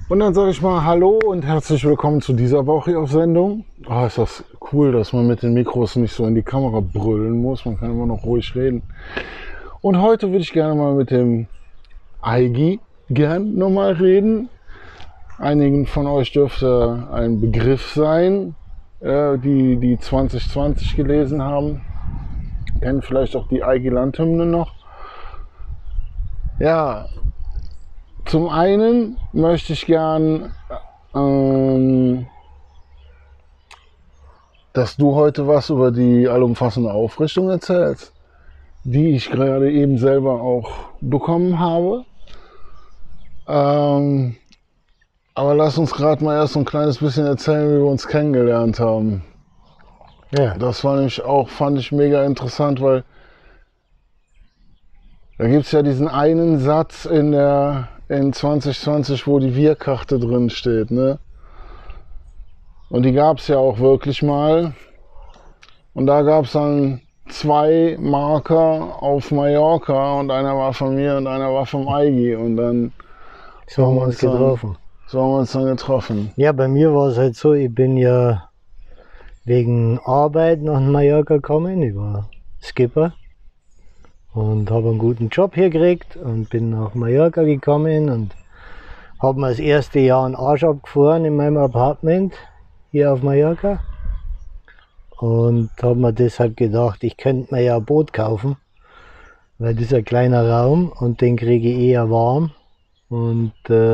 Und dann sage ich mal Hallo und herzlich willkommen zu dieser Woche auf Sendung. Oh, ist das cool, dass man mit den Mikros nicht so in die Kamera brüllen muss. Man kann immer noch ruhig reden. Und heute würde ich gerne mal mit dem Eigi nochmal reden. Einigen von euch dürfte ein Begriff sein, die 2020 gelesen haben. Kennen vielleicht auch die Eigi-Landhymne noch. Ja, zum einen möchte ich gern, dass du heute was über die allumfassende Aufrichtung erzählst, die ich gerade eben selber auch bekommen habe. Aber lass uns gerade mal erst so ein kleines bisschen erzählen, wie wir uns kennengelernt haben. Ja. Das war nämlich auch, fand ich mega interessant, weil da gibt es ja diesen einen Satz in 2020, wo die Wir-Karte drin steht, ne? Und die gab es ja auch wirklich mal. Und da gab es dann 2 Marker auf Mallorca und einer war von mir und einer war vom Eigi. Und dann So haben wir uns getroffen. So haben wir uns dann getroffen. Ja, bei mir war es halt so, ich bin ja wegen Arbeit nach Mallorca gekommen. Ich war Skipper und habe einen guten Job hier gekriegt und bin nach Mallorca gekommen und habe mir das erste Jahr einen Arsch abgefahren in meinem Apartment hier auf Mallorca und habe mir deshalb gedacht, ich könnte mir ja ein Boot kaufen, weil das ist ein kleiner Raum und den kriege ich eher warm. Und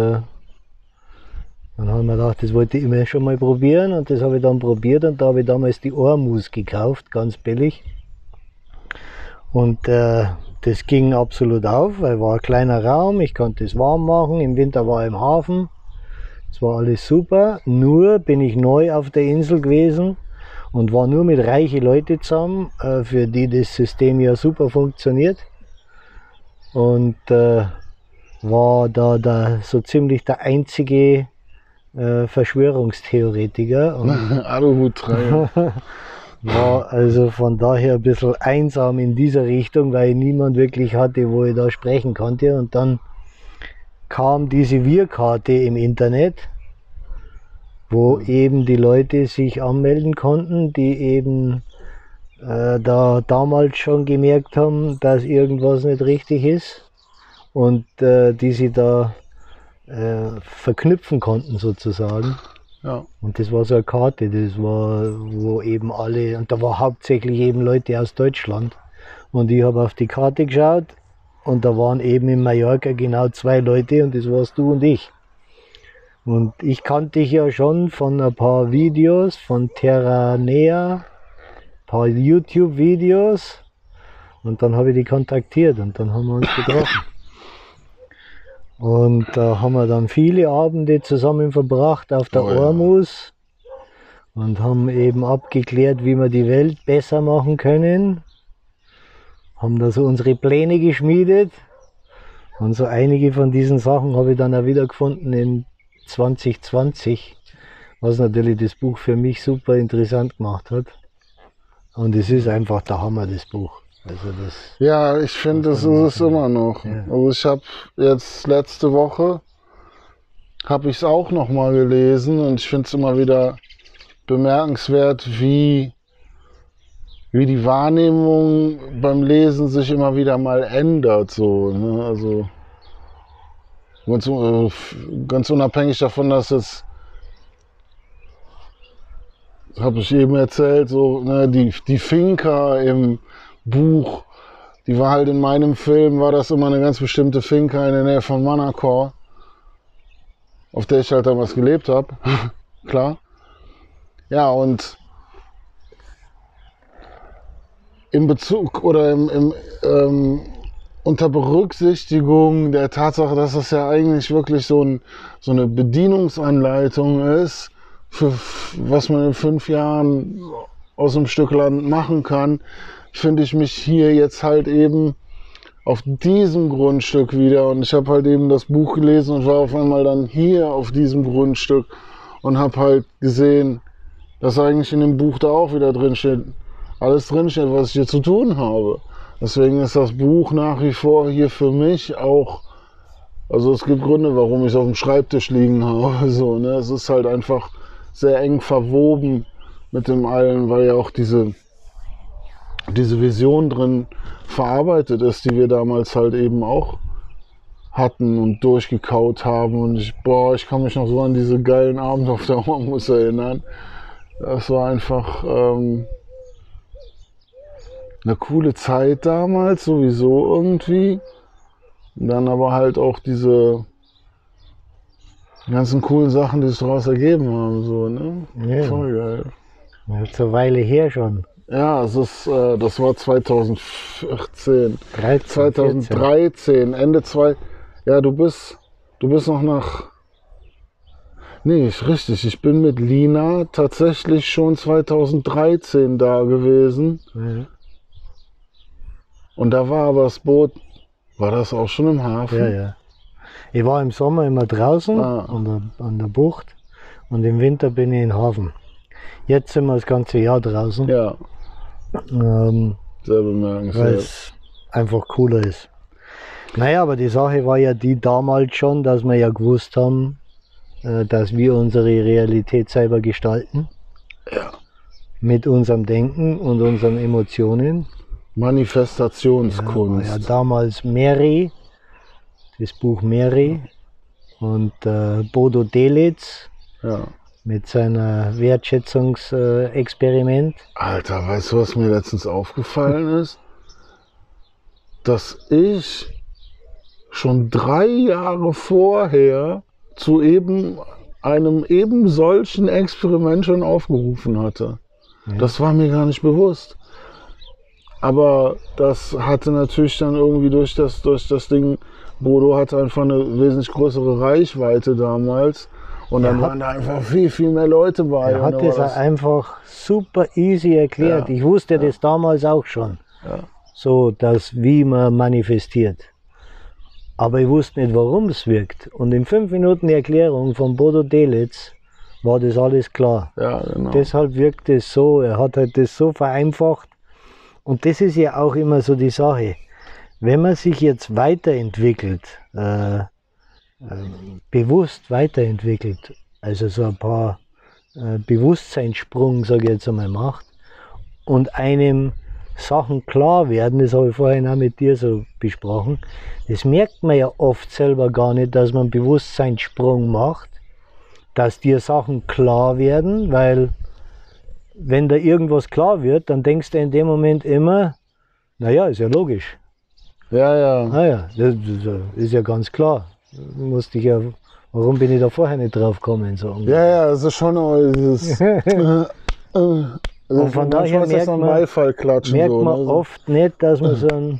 dann haben wir gedacht, das wollte ich immer schon mal probieren und das habe ich dann probiert und da habe ich damals die Ormus gekauft, ganz billig. Und das ging absolut auf, weil war ein kleiner Raum, ich konnte es warm machen, im Winter war ich im Hafen, es war alles super, nur bin ich neu auf der Insel gewesen und war nur mit reichen Leuten zusammen, für die das System ja super funktioniert. Und war da so ziemlich der einzige Verschwörungstheoretiker. Und Aluhutträger. war also von daher ein bisschen einsam in dieser Richtung, weil ich niemand wirklich hatte, wo ich da sprechen konnte. Und dann kam diese Wir-Karte im Internet, wo eben die Leute sich anmelden konnten, die eben da damals schon gemerkt haben, dass irgendwas nicht richtig ist und die sie da verknüpfen konnten sozusagen. Ja. Und das war so eine Karte, das war, wo eben alle, und da war hauptsächlich eben Leute aus Deutschland. Und ich habe auf die Karte geschaut und da waren eben in Mallorca genau 2 Leute und das warst du und ich. Und ich kannte dich ja schon von ein paar Videos von Terranea, ein paar YouTube-Videos und dann habe ich die kontaktiert und dann haben wir uns getroffen. Und da haben wir dann viele Abende zusammen verbracht auf der Ormus und haben eben abgeklärt, wie wir die Welt besser machen können. Haben da so unsere Pläne geschmiedet und so einige von diesen Sachen habe ich dann auch wieder gefunden in 2020, was natürlich das Buch für mich super interessant gemacht hat. Und es ist einfach der Hammer, das Buch. Also das, ja, ich finde, das ist es immer noch. Ja. Also ich habe jetzt letzte Woche, habe ich es auch noch mal gelesen und ich finde es immer wieder bemerkenswert, wie die Wahrnehmung beim Lesen sich immer wieder mal ändert. So, ne? Also ganz unabhängig davon, dass jetzt, habe ich eben erzählt, so, ne, die Finca im Buch, die war halt in meinem Film, war das immer eine ganz bestimmte Finca in der Nähe von Manacor, auf der ich halt damals gelebt habe, klar. Ja, und in Bezug oder unter Berücksichtigung der Tatsache, dass das ja eigentlich wirklich so eine Bedienungsanleitung ist, für was man in 5 Jahren aus einem Stück Land machen kann, finde ich mich hier jetzt halt eben auf diesem Grundstück wieder und ich habe halt eben das Buch gelesen und war auf einmal dann hier auf diesem Grundstück und habe halt gesehen, dass eigentlich in dem Buch da auch wieder drin steht, alles drin steht, was ich hier zu tun habe. Deswegen ist das Buch nach wie vor hier für mich auch Also es gibt Gründe, warum ich es auf dem Schreibtisch liegen habe. So, ne? Es ist halt einfach sehr eng verwoben mit dem allen, weil ja auch diese Vision drin verarbeitet ist, die wir damals halt eben auch hatten und durchgekaut haben. Und ich kann mich noch so an diese geilen Abende auf der Hormus erinnern. Das war einfach eine coole Zeit damals, sowieso irgendwie. Und dann aber halt auch diese ganzen coolen Sachen, die sich daraus ergeben haben. So, ne? Ja. Voll geil. Jetzt eine Weile her schon. Ja, das war 2014. 13, 2013, Ende 2. Ja, du bist noch nach. Nee, ist richtig. Ich bin mit Lina tatsächlich schon 2013 da gewesen. Mhm. Und da war aber das Boot. War das auch schon im Hafen? Ja, ja. Ich war im Sommer immer draußen an der Bucht und im Winter bin ich in den Hafen. Jetzt sind wir das ganze Jahr draußen, Ja, sehr weil bemerkenswert. es einfach cooler ist. Naja, aber die Sache war ja die damals schon, dass wir ja gewusst haben, dass wir unsere Realität selber gestalten. Ja. Mit unserem Denken und unseren Emotionen. Manifestationskunst. Ja, damals Mary, das Buch Mary und Bodo Delitzsch Ja. mit seiner Wertschätzungsexperiment. Alter, weißt du, was mir letztens aufgefallen ist? Dass ich schon 3 Jahre vorher zu einem solchen Experiment schon aufgerufen hatte. Ja. Das war mir gar nicht bewusst. Aber das hatte natürlich dann irgendwie durch das Ding, Bodo hatte einfach eine wesentlich größere Reichweite damals. Und dann waren da einfach viel, viel mehr Leute bei. Er hat das einfach super easy erklärt. Ja. Ich wusste das damals auch schon. Ja. So, wie man manifestiert. Aber ich wusste nicht, warum es wirkt. Und in 5 Minuten Erklärung von Bodo Delitzsch war das alles klar. Ja, genau. Deshalb wirkt es so. Er hat halt das so vereinfacht. Und das ist ja auch immer so die Sache. Wenn man sich jetzt weiterentwickelt, bewusst weiterentwickelt, also so ein paar Bewusstseinssprung, sage ich jetzt einmal, macht und einem Sachen klar werden, das habe ich vorhin auch mit dir so besprochen, das merkt man ja oft selber gar nicht, dass man einen Bewusstseinssprung macht, dass dir Sachen klar werden, weil wenn da irgendwas klar wird, dann denkst du in dem Moment immer, naja, ist ja logisch. Ja, ja. Naja, das ist ja ganz klar. Warum bin ich da vorher nicht drauf gekommen? So Ja, ja, es ist schon auch dieses. Und von daher merkt man oft nicht, dass man so einen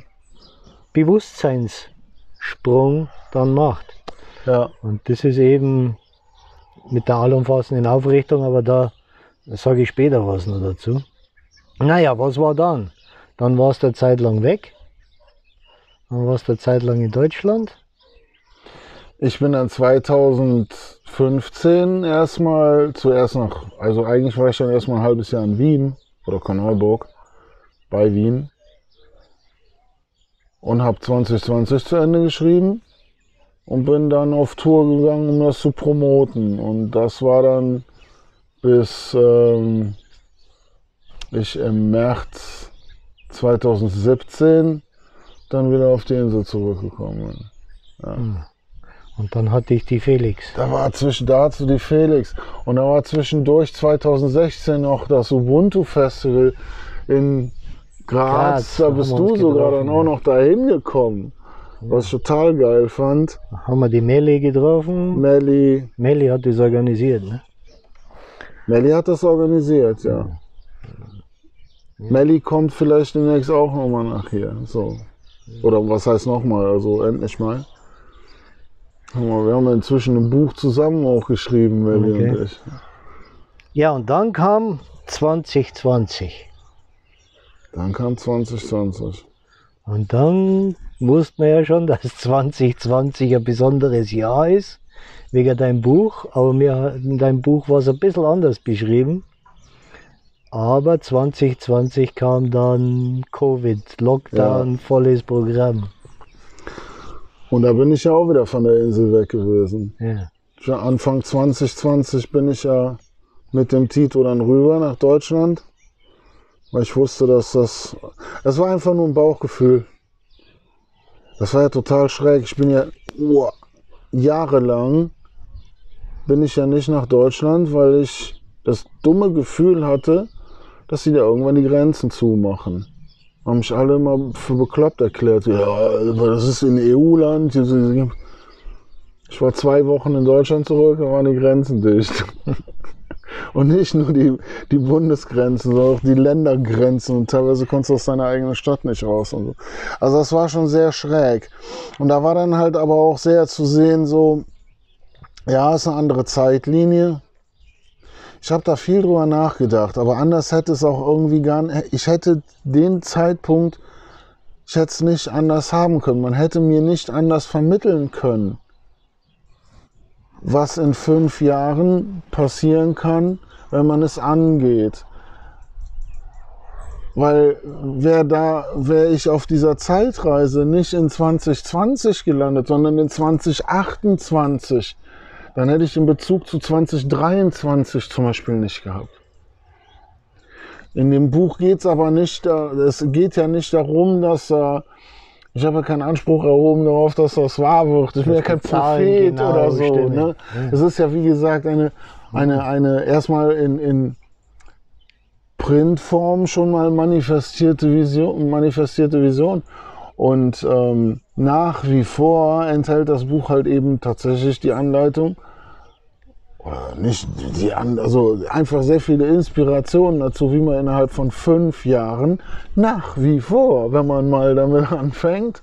Bewusstseinssprung dann macht. Ja. Und das ist eben mit der allumfassenden Aufrichtung, aber da sage ich später was noch dazu. Naja, was war dann? Dann warst du eine Zeit lang weg. Dann warst du eine Zeit lang in Deutschland. Ich bin dann 2015 also eigentlich war ich dann erstmal ein halbes Jahr in Wien oder Korneuburg bei Wien und habe 2020 zu Ende geschrieben und bin dann auf Tour gegangen, um das zu promoten. Und das war dann bis ich im März 2017 dann wieder auf die Insel zurückgekommen bin. Ja. Und dann hatte ich die Felix. Da hast du die Felix. Und da war zwischendurch 2016 noch das Ubuntu Festival in Graz. Da bist du sogar dann auch noch dahin gekommen. Was ich total geil fand. Haben wir die Melli getroffen. Melli hat das organisiert, ne? Melli hat das organisiert, ja. Melli kommt vielleicht demnächst auch nochmal nach hier. So. Oder was heißt nochmal? Also endlich mal. Wir haben inzwischen ein Buch zusammen auch geschrieben, Melli und ich. Ja, und dann kam 2020. Dann kam 2020. Und dann wussten wir ja schon, dass 2020 ein besonderes Jahr ist, wegen deinem Buch. Aber in deinem Buch war es ein bisschen anders beschrieben. Aber 2020 kam dann Covid, Lockdown, volles Programm. Und da bin ich ja auch wieder von der Insel weg gewesen. Ja. Schon Anfang 2020 bin ich ja mit dem Tito dann rüber nach Deutschland, weil ich wusste, dass das war einfach nur ein Bauchgefühl. Das war ja total schräg. Ich bin ja jahrelang bin ich ja nicht nach Deutschland, weil ich das dumme Gefühl hatte, dass sie da irgendwann die Grenzen zumachen. Haben mich alle immer für bekloppt erklärt. Ja, das ist ein EU-Land. Ich war 2 Wochen in Deutschland zurück, da waren die Grenzen dicht. Und nicht nur die Bundesgrenzen, sondern auch die Ländergrenzen. Und teilweise konntest du aus deiner eigenen Stadt nicht raus. Und so. Also das war schon sehr schräg. Und da war dann halt aber auch sehr zu sehen, so, ja, ist eine andere Zeitlinie. Ich habe da viel drüber nachgedacht, aber anders hätte es auch irgendwie gar nicht. Ich hätte den Zeitpunkt, ich hätte es nicht anders haben können. Man hätte mir nicht anders vermitteln können, was in 5 Jahren passieren kann, wenn man es angeht. Weil wäre ich auf dieser Zeitreise nicht in 2020 gelandet, sondern in 2028, dann hätte ich den Bezug zu 2023 zum Beispiel nicht gehabt. In dem Buch geht es aber nicht, es geht ja nicht darum, dass ich habe ja keinen Anspruch erhoben darauf, dass das wahr wird. Ich bin ja kein Prophet genau, oder so. Ne? Es ist ja wie gesagt eine erstmal in Printform schon mal manifestierte Vision. Und nach wie vor enthält das Buch halt eben tatsächlich die Anleitung, oder nicht also einfach sehr viele Inspirationen dazu, wie man innerhalb von 5 Jahren nach wie vor, wenn man mal damit anfängt,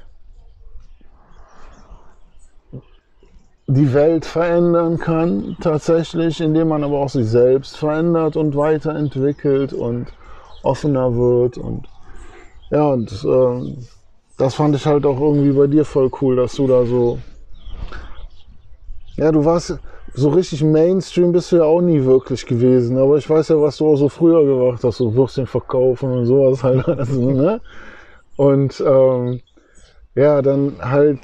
die Welt verändern kann, tatsächlich, indem man aber auch sich selbst verändert und weiterentwickelt und offener wird. Und ja, und das fand ich halt auch irgendwie bei dir voll cool, dass du da so, ja, du warst so richtig Mainstream, bist du ja auch nie wirklich gewesen, aber ich weiß ja, was du auch so früher gemacht hast, so Würstchen verkaufen und sowas halt, also, ne? Und ja, dann halt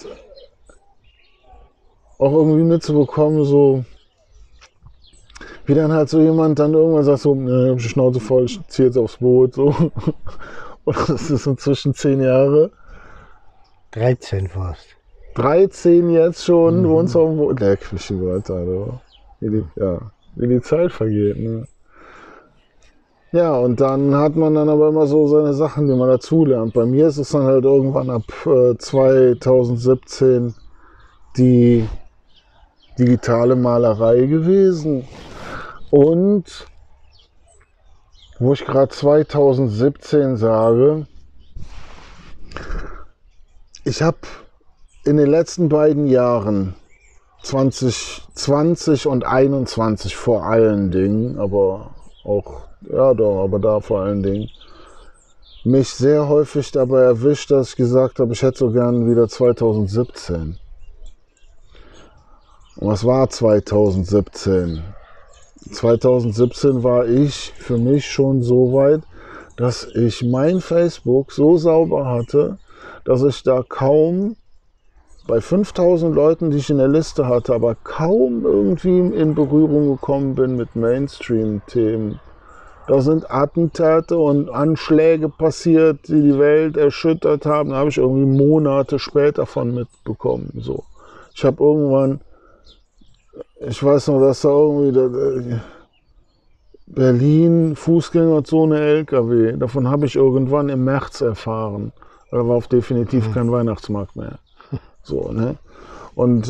auch irgendwie mitzubekommen, so wie dann halt so jemand dann irgendwann sagt so, ne, ich hab die Schnauze voll, ich zieh jetzt aufs Boot, so. Und das ist inzwischen 10 Jahre. 13 fast. 13 jetzt schon, wohnst du auf dem Boot. Leck mich die Worte, Alter. Wie die Zeit vergeht, ne? Ja, und dann hat man dann aber immer so seine Sachen, die man dazulernt. Bei mir ist es dann halt irgendwann ab 2017 die digitale Malerei gewesen. Und wo ich gerade 2017 sage, ich habe in den letzten beiden Jahren, 2020 und 2021 vor allen Dingen, aber auch, ja doch, aber da vor allen Dingen, mich sehr häufig dabei erwischt, dass ich gesagt habe, ich hätte so gern wieder 2017. Und was war 2017? 2017 war ich für mich schon so weit, dass ich mein Facebook so sauber hatte, dass ich da kaum bei 5000 Leuten, die ich in der Liste hatte, aber kaum irgendwie in Berührung gekommen bin mit Mainstream-Themen. Da sind Attentate und Anschläge passiert, die die Welt erschüttert haben. Da habe ich irgendwie Monate später von mitbekommen. So. Ich habe irgendwann, ich weiß noch, dass da irgendwie Berlin, Fußgängerzone, LKW. Davon habe ich irgendwann im März erfahren. Da war auf definitiv kein Weihnachtsmarkt mehr. So, ne? Und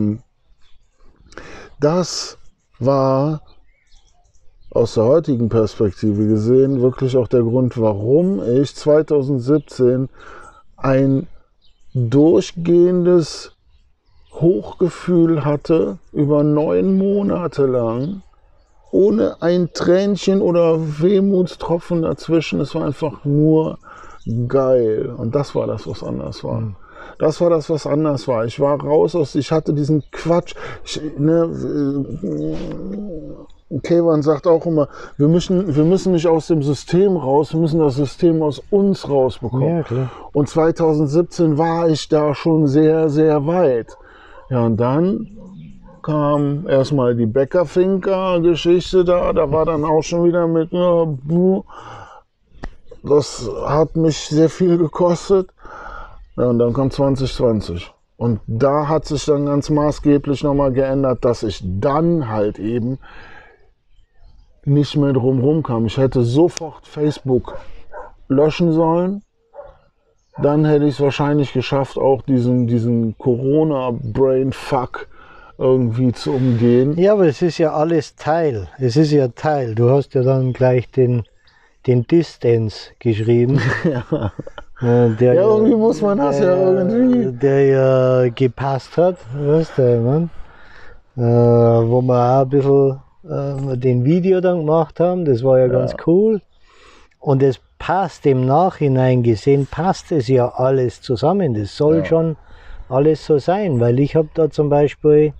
das war aus der heutigen Perspektive gesehen wirklich auch der Grund, warum ich 2017 ein durchgehendes Hochgefühl hatte, über 9 Monate lang, ohne ein Tränchen oder Wehmutstropfen dazwischen. Es war einfach nur geil. Und das war das, was anders war. Das war das, was anders war. Ich war raus ich hatte diesen Quatsch. Kevan sagt auch immer, wir müssen nicht aus dem System raus, wir müssen das System aus uns rausbekommen. Ja, klar. Und 2017 war ich da schon sehr, sehr weit. Ja, und dann kam erstmal die Bäckerfinker-Geschichte da war dann auch schon wieder mit, ja, das hat mich sehr viel gekostet. Ja, und dann kam 2020. Und da hat sich dann ganz maßgeblich nochmal geändert, dass ich dann halt eben nicht mehr drumherum kam. Ich hätte sofort Facebook löschen sollen. Dann hätte ich es wahrscheinlich geschafft, auch diesen Corona-Brain-Fuck irgendwie zu umgehen. Ja, aber es ist ja alles Teil. Es ist ja Teil. Du hast ja dann gleich den Distance geschrieben. Ja. Der Ja, irgendwie muss man das ja irgendwie. Der ja gepasst hat, weißt du, Mann? Wo wir auch ein bisschen den Video dann gemacht haben, das war ja ganz cool. Und es passt im Nachhinein gesehen, passt es ja alles zusammen. Das soll schon alles so sein, weil ich habe da zum Beispiel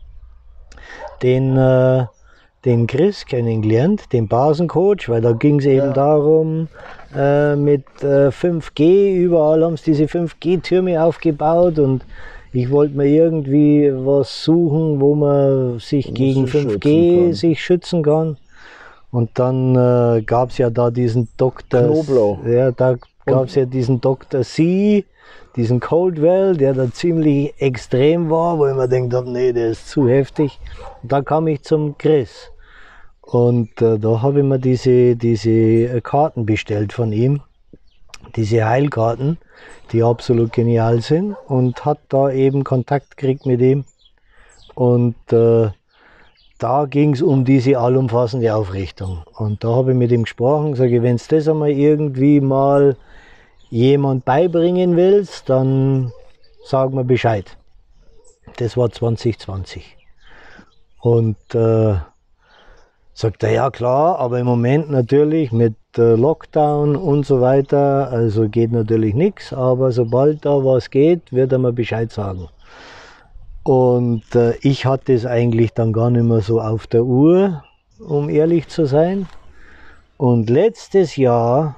den Chris kennengelernt, den Basencoach, weil da ging es eben darum, mit 5G, überall haben sie diese 5G-Türme aufgebaut und ich wollte mir irgendwie was suchen, wo man sich gegen 5G sich schützen kann. Und dann gab es ja da diesen Dr. Knoblauch. Ja, da gab es ja diesen Dr. C, diesen Coldwell, der da ziemlich extrem war, wo ich mir gedacht habe, nee, der ist zu heftig. Und da kam ich zum Chris. Und da habe ich mir diese Karten bestellt von ihm, diese Heilkarten, die absolut genial sind, und hat da eben Kontakt gekriegt mit ihm. Und da ging es um diese allumfassende Aufrichtung. Und da habe ich mit ihm gesprochen, sage, wenn du das einmal irgendwie mal jemand beibringen willst, dann sag mir Bescheid. Das war 2020. Und sagt er, ja klar, aber im Moment natürlich mit Lockdown und so weiter, also geht natürlich nichts, aber sobald da was geht, wird er mir Bescheid sagen. Und ich hatte es eigentlich dann gar nicht mehr so auf der Uhr, um ehrlich zu sein. Und letztes Jahr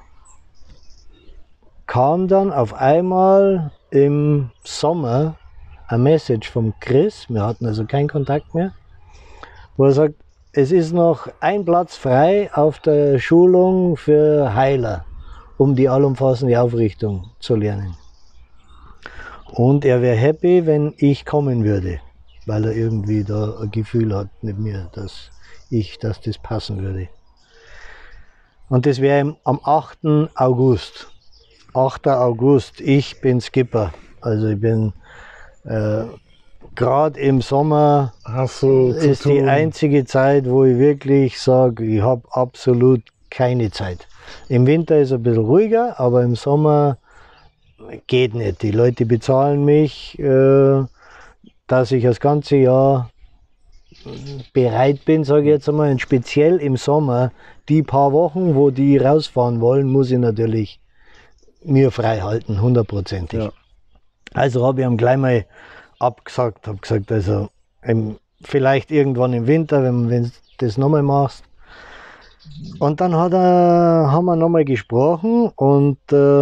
kam dann auf einmal im Sommer ein Message vom Chris, wir hatten also keinen Kontakt mehr, wo er sagt, es ist noch ein Platz frei auf der Schulung für Heiler, um die allumfassende Aufrichtung zu lernen. Und er wäre happy, wenn ich kommen würde, weil er irgendwie da ein Gefühl hat mit mir, dass das passen würde. Und das wäre am 8. August. 8. August, ich bin Skipper. Also ich bin gerade im Sommer ist die einzige Zeit, wo ich wirklich sage, ich habe absolut keine Zeit. Im Winter ist es ein bisschen ruhiger, aber im Sommer geht nicht. Die Leute bezahlen mich, dass ich das ganze Jahr bereit bin, sage ich jetzt einmal. Und speziell im Sommer, die paar Wochen, wo die rausfahren wollen, muss ich natürlich mir frei halten, 100%. Ja. Also habe ich ihm gleich mal abgesagt, habe gesagt, also vielleicht irgendwann im Winter, wenn du das nochmal machst. Und dann haben wir nochmal gesprochen und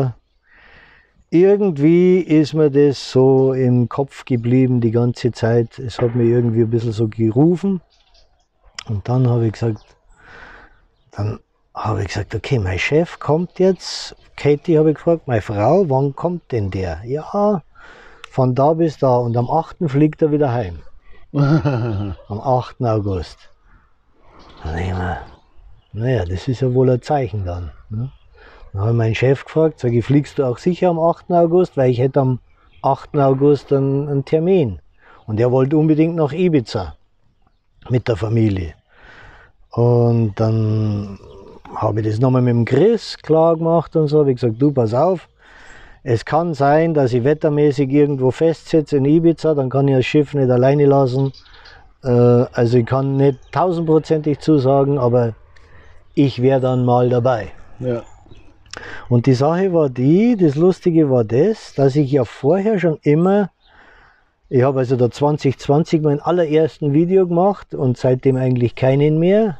irgendwie ist mir das so im Kopf geblieben die ganze Zeit. Es hat mir irgendwie ein bisschen so gerufen. Und dann habe ich gesagt, okay, mein Chef kommt jetzt. Katie habe ich gefragt, meine Frau, wann kommt denn der? Ja, von da bis da. Und am 8. fliegt er wieder heim. Am 8. August. Dann denke ich mir, naja, das ist ja wohl ein Zeichen dann. Ne? Dann habe ich meinen Chef gefragt, sage ich, fliegst du auch sicher am 8. August? Weil ich hätte am 8. August einen Termin. Und er wollte unbedingt nach Ibiza mit der Familie. Und dann habe ich das nochmal mit dem Chris klar gemacht und so. Habe ich gesagt, du, pass auf, es kann sein, dass ich wettermäßig irgendwo festsitze in Ibiza, dann kann ich das Schiff nicht alleine lassen. Also ich kann nicht 1000%ig zusagen, aber ich wäre dann mal dabei. Ja. Und die Sache war das Lustige war das, dass ich ja vorher schon immer, ich habe also da 2020 mein allerersten Video gemacht und seitdem eigentlich keinen mehr.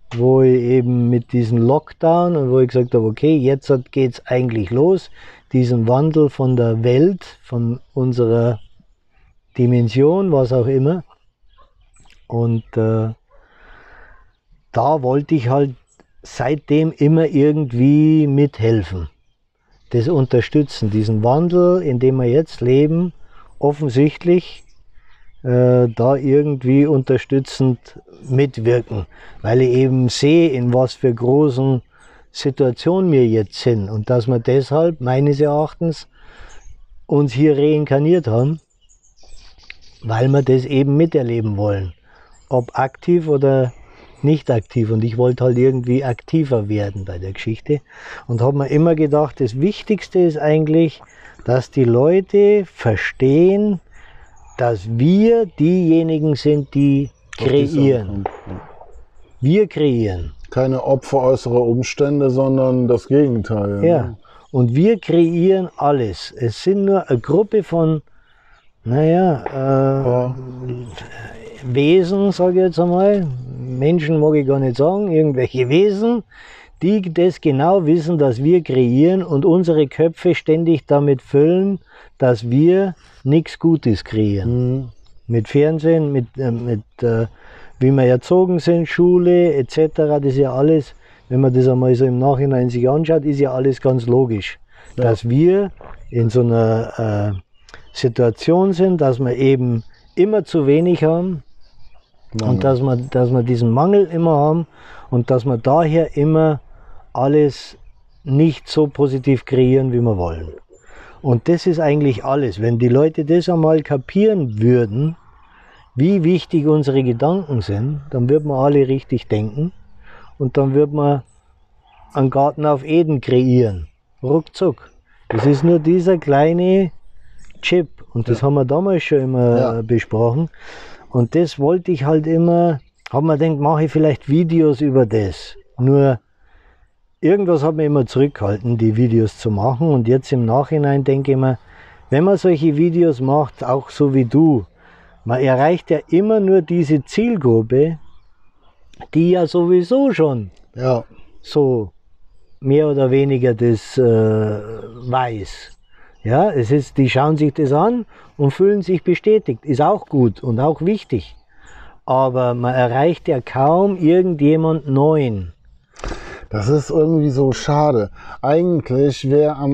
wo ich eben mit diesem Lockdown und wo ich gesagt habe, okay, jetzt geht es eigentlich los, diesen Wandel von der Welt, von unserer Dimension, was auch immer. Und da wollte ich halt seitdem immer irgendwie mithelfen, das unterstützen, diesen Wandel, in dem wir jetzt leben, offensichtlich da irgendwie unterstützend mitwirken, weil ich eben sehe, in was für großen Situationen wir jetzt sind und dass wir deshalb meines Erachtens uns hier reinkarniert haben, weil wir das eben miterleben wollen, ob aktiv oder nicht aktiv. Und ich wollte halt irgendwie aktiver werden bei der Geschichte und habe mir immer gedacht, das Wichtigste ist eigentlich, dass die Leute verstehen, dass wir diejenigen sind, die kreieren. Wir kreieren. Keine Opfer äußerer Umstände, sondern das Gegenteil. Ja, Ne? und wir kreieren alles. Es sind nur eine Gruppe von, Wesen, sage ich jetzt einmal, Menschen mag ich gar nicht sagen, irgendwelche Wesen, die das genau wissen, dass wir kreieren und unsere Köpfe ständig damit füllen, dass wir nichts Gutes kreieren. Mit Fernsehen, mit wie wir erzogen sind, Schule etc., das ist ja alles, wenn man das einmal so im Nachhinein sich anschaut, ist ja alles ganz logisch. Ja. Dass wir in so einer Situation sind, dass wir eben immer zu wenig haben und dass wir diesen Mangel immer haben und dass wir daher immer alles nicht so positiv kreieren, wie wir wollen. Und das ist eigentlich alles. Wenn die Leute das einmal kapieren würden, wie wichtig unsere Gedanken sind, dann würden wir alle richtig denken und dann würden wir einen Garten auf Eden kreieren. Ruckzuck. Das ist nur dieser kleine Chip und das haben wir damals schon immer besprochen. Und das wollte ich halt immer, habe mir gedacht, mache ich vielleicht Videos über das. Nur irgendwas hat mich immer zurückgehalten, die Videos zu machen. Und jetzt im Nachhinein denke ich mir, wenn man solche Videos macht, auch so wie du, man erreicht ja immer nur diese Zielgruppe, die ja sowieso schon so mehr oder weniger das weiß. Ja, die schauen sich das an und fühlen sich bestätigt. Ist auch gut und auch wichtig. Aber man erreicht ja kaum irgendjemand Neuen. Das ist irgendwie so schade. Eigentlich wäre am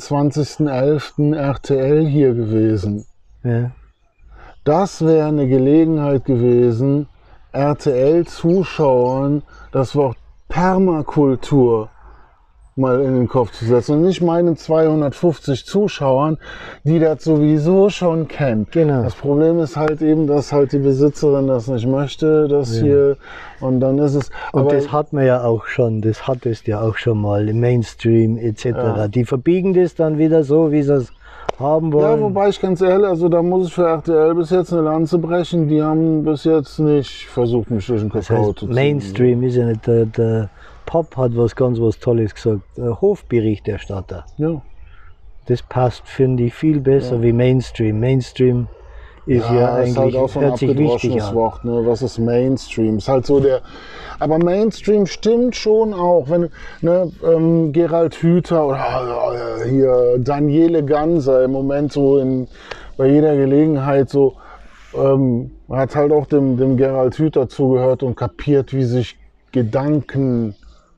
28.11. RTL hier gewesen. Ja. Das wäre eine Gelegenheit gewesen, RTL-Zuschauern das Wort Permakultur mal in den Kopf zu setzen. Und nicht meinen 250 Zuschauern, die das sowieso schon kennen. Genau. Das Problem ist halt eben, dass halt die Besitzerin das nicht möchte, dass hier, und dann ist es... Und aber das hat man ja auch schon, das hattest ja auch schon mal im Mainstream etc. Ja. Die verbiegen das dann wieder so, wie sie es haben wollen. Ja, wobei ich ganz ehrlich, also da muss ich für RTL bis jetzt eine Lanze brechen, die haben bis jetzt nicht versucht, mich durch den Kakao zu ziehen. Mainstream ist ja nicht, der Pop hat was Tolles gesagt, Hofberichterstatter. Ja. Das passt, finde ich, viel besser wie Mainstream. Mainstream ist ja eigentlich, ist halt auch so ein hört sich wichtig an. Wort, ne? Was ist Mainstream? Ist halt so aber Mainstream stimmt schon auch, wenn Gerald Hüther oder hier Daniele Ganser im Moment so bei jeder Gelegenheit so, hat halt auch dem Gerald Hüther zugehört und kapiert, wie sich Gedanken,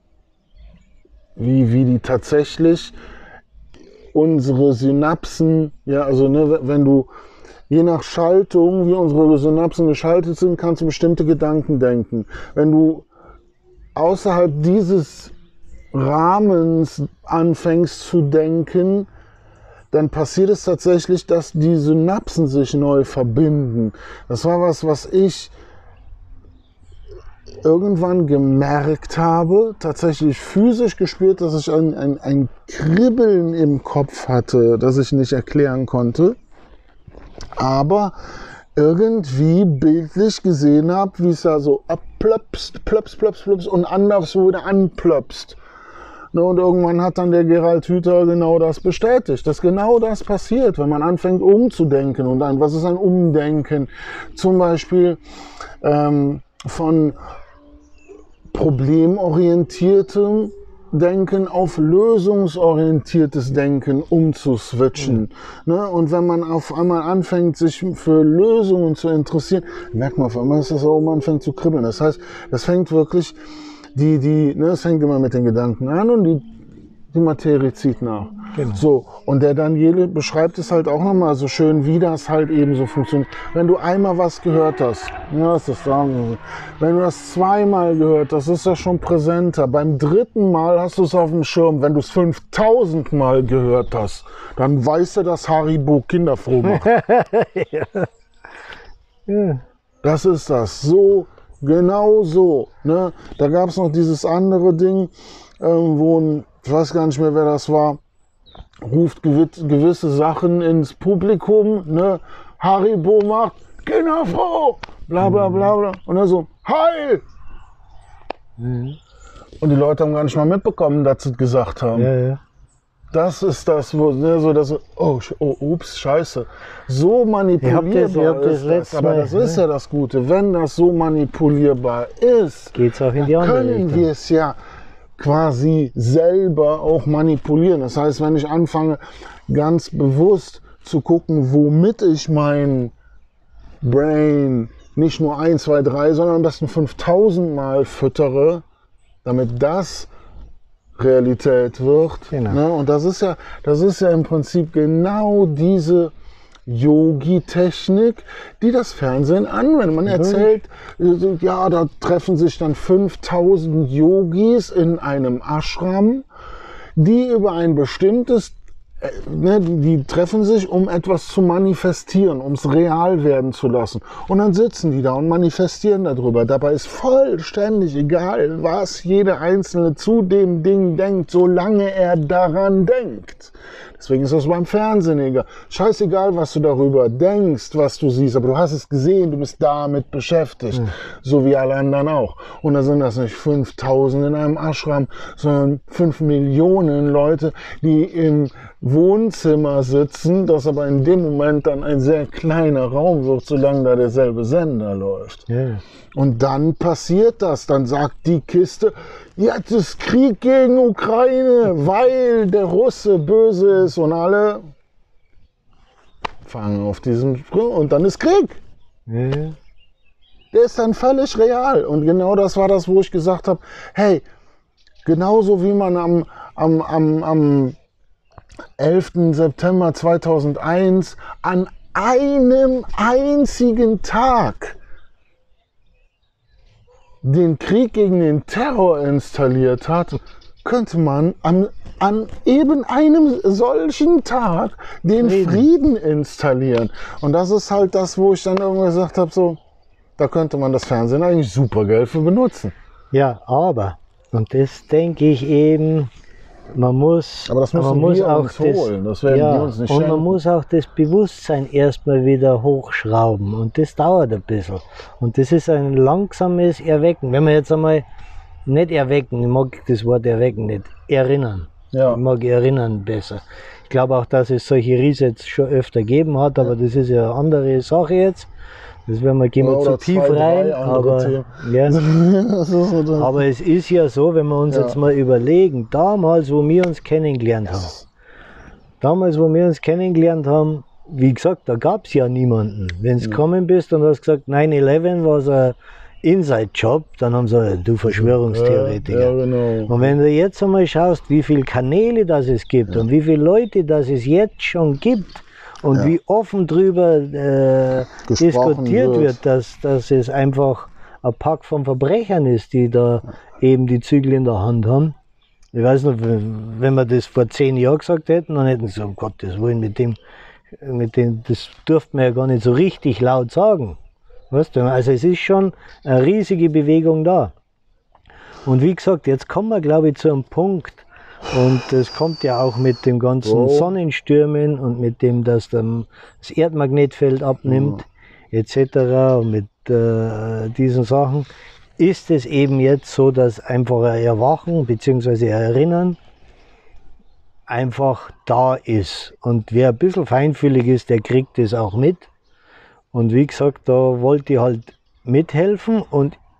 wie die tatsächlich unsere Synapsen, wenn du je nach Schaltung, wie unsere Synapsen geschaltet sind, kannst du bestimmte Gedanken denken. Wenn du außerhalb dieses Rahmens anfängst zu denken, dann passiert es tatsächlich, dass die Synapsen sich neu verbinden. Das war was ich irgendwann gemerkt habe, tatsächlich physisch gespürt, dass ich ein Kribbeln im Kopf hatte, das ich nicht erklären konnte, aber irgendwie bildlich gesehen habe, wie es da so abplöpst, plöps und anderswo wieder anplöpst. Und irgendwann hat dann der Gerald Hüther genau das bestätigt, dass genau das passiert, wenn man anfängt umzudenken. Und was ist ein Umdenken? Zum Beispiel von problemorientiertem Denken auf lösungsorientiertes Denken umzuswitchen. Ne? Und wenn man auf einmal anfängt, sich für Lösungen zu interessieren, merkt man auf einmal, dass das auch immer anfängt zu kribbeln. Das heißt, das fängt wirklich, es fängt immer mit den Gedanken an und die Materie zieht nach. Genau. So, und der Daniele beschreibt es halt auch nochmal so schön, wie das halt eben so funktioniert. Wenn du einmal was gehört hast, wenn du das zweimal gehört hast, ist das schon präsenter. Beim dritten Mal hast du es auf dem Schirm. Wenn du es 5000 Mal gehört hast, dann weißt du, dass Haribo Kinder froh macht. Ja. Das ist das. So, genau so. Ne? Da gab es noch dieses andere Ding, wo ich weiß gar nicht mehr, wer das war, ruft gewisse Sachen ins Publikum, ne? Haribo macht Kinder froh, bla bla bla bla. Und er so, Heil! Und die Leute haben gar nicht mal mitbekommen, dass sie es gesagt haben. Ja, ja. Das ist das, wo, ne, so das, ups, scheiße. So manipulierbar ist das. Aber das ist ja das Gute. Wenn das so manipulierbar ist, Geht's auch in die andere können Richtung. wir es ja quasi selber auch manipulieren. Das heißt, wenn ich anfange, ganz bewusst zu gucken, womit ich mein Brain nicht nur 1, 2, 3, sondern am besten 5000 Mal füttere, damit das Realität wird. Genau. Ne? Und das ist ja im Prinzip genau diese Yogi-Technik, die das Fernsehen anwendet. Man erzählt, ja, da treffen sich dann 5000 Yogis in einem Ashram, die über ein bestimmtes, die treffen sich, um etwas zu manifestieren, um es real werden zu lassen. Und dann sitzen die da und manifestieren darüber. Dabei ist vollständig egal, was jeder Einzelne zu dem Ding denkt, solange er daran denkt. Deswegen ist das beim Fernsehen egal. Scheißegal, was du darüber denkst, was du siehst, aber du hast es gesehen, du bist damit beschäftigt, so wie alle anderen auch. Und da sind das nicht 5000 in einem Ashram, sondern 5 Millionen Leute, die im Wohnzimmer sitzen, das aber in dem Moment dann ein sehr kleiner Raum wird, solange da derselbe Sender läuft. Ja. Und dann passiert das, dann sagt die Kiste, jetzt ist Krieg gegen Ukraine, weil der Russe böse ist und alle fangen auf diesen Sprung und dann ist Krieg. Ja. Der ist dann völlig real. Und genau das war das, wo ich gesagt habe, hey, genauso wie man am 11. September 2001 an einem einzigen Tag den Krieg gegen den Terror installiert hat, könnte man an eben einem solchen Tag den Frieden installieren. Und das ist halt das, wo ich dann irgendwann gesagt habe, so, da könnte man das Fernsehen eigentlich super geil für benutzen. Ja, aber, und das denke ich eben, man muss, Aber das müssen man muss wir auch uns holen, das werden ja, die uns nicht und schenken. man muss auch das Bewusstsein erstmal wieder hochschrauben und das dauert ein bisschen. Und das ist ein langsames Erwecken. Wenn man jetzt einmal nicht erwecken, ich mag das Wort erwecken nicht, erinnern. Ja. Ich mag erinnern besser. Ich glaube auch, dass es solche Resets schon öfter gegeben hat, aber das ist ja eine andere Sache jetzt. Das werden wir, gehen wir zu Oder tief 2, 3 rein, andere aber, Themen. ja, Das ist so das. aber es ist ja so, wenn wir uns Ja. jetzt mal überlegen, damals, wo wir uns kennengelernt haben, wie gesagt, da gab es ja niemanden. Wenn du gekommen bist und hast gesagt, 9/11 war so ein Inside-Job, dann haben sie gesagt, du Verschwörungstheoretiker. Ja, genau. Und wenn du jetzt einmal schaust, wie viele Kanäle das es gibt und wie viele Leute das es jetzt schon gibt und wie offen drüber Gesprochen diskutiert wird, dass es einfach ein Pack von Verbrechern ist, die da eben die Zügel in der Hand haben. Ich weiß noch, wenn wir das vor 10 Jahren gesagt hätten, dann hätten sie gesagt, um Gottes Willen, mit dem, das durften wir ja gar nicht so richtig laut sagen. Weißt du? Also es ist schon eine riesige Bewegung da. Und wie gesagt, jetzt kommen wir, glaube ich, zu einem Punkt, und das kommt ja auch mit dem ganzen Sonnenstürmen und mit dem, dass das Erdmagnetfeld abnimmt, etc. und mit diesen Sachen, ist es eben jetzt so, dass einfach ein Erwachen bzw. ein Erinnern einfach da ist. Und wer ein bisschen feinfühlig ist, der kriegt das auch mit. Und wie gesagt, da wollte ich halt mithelfen und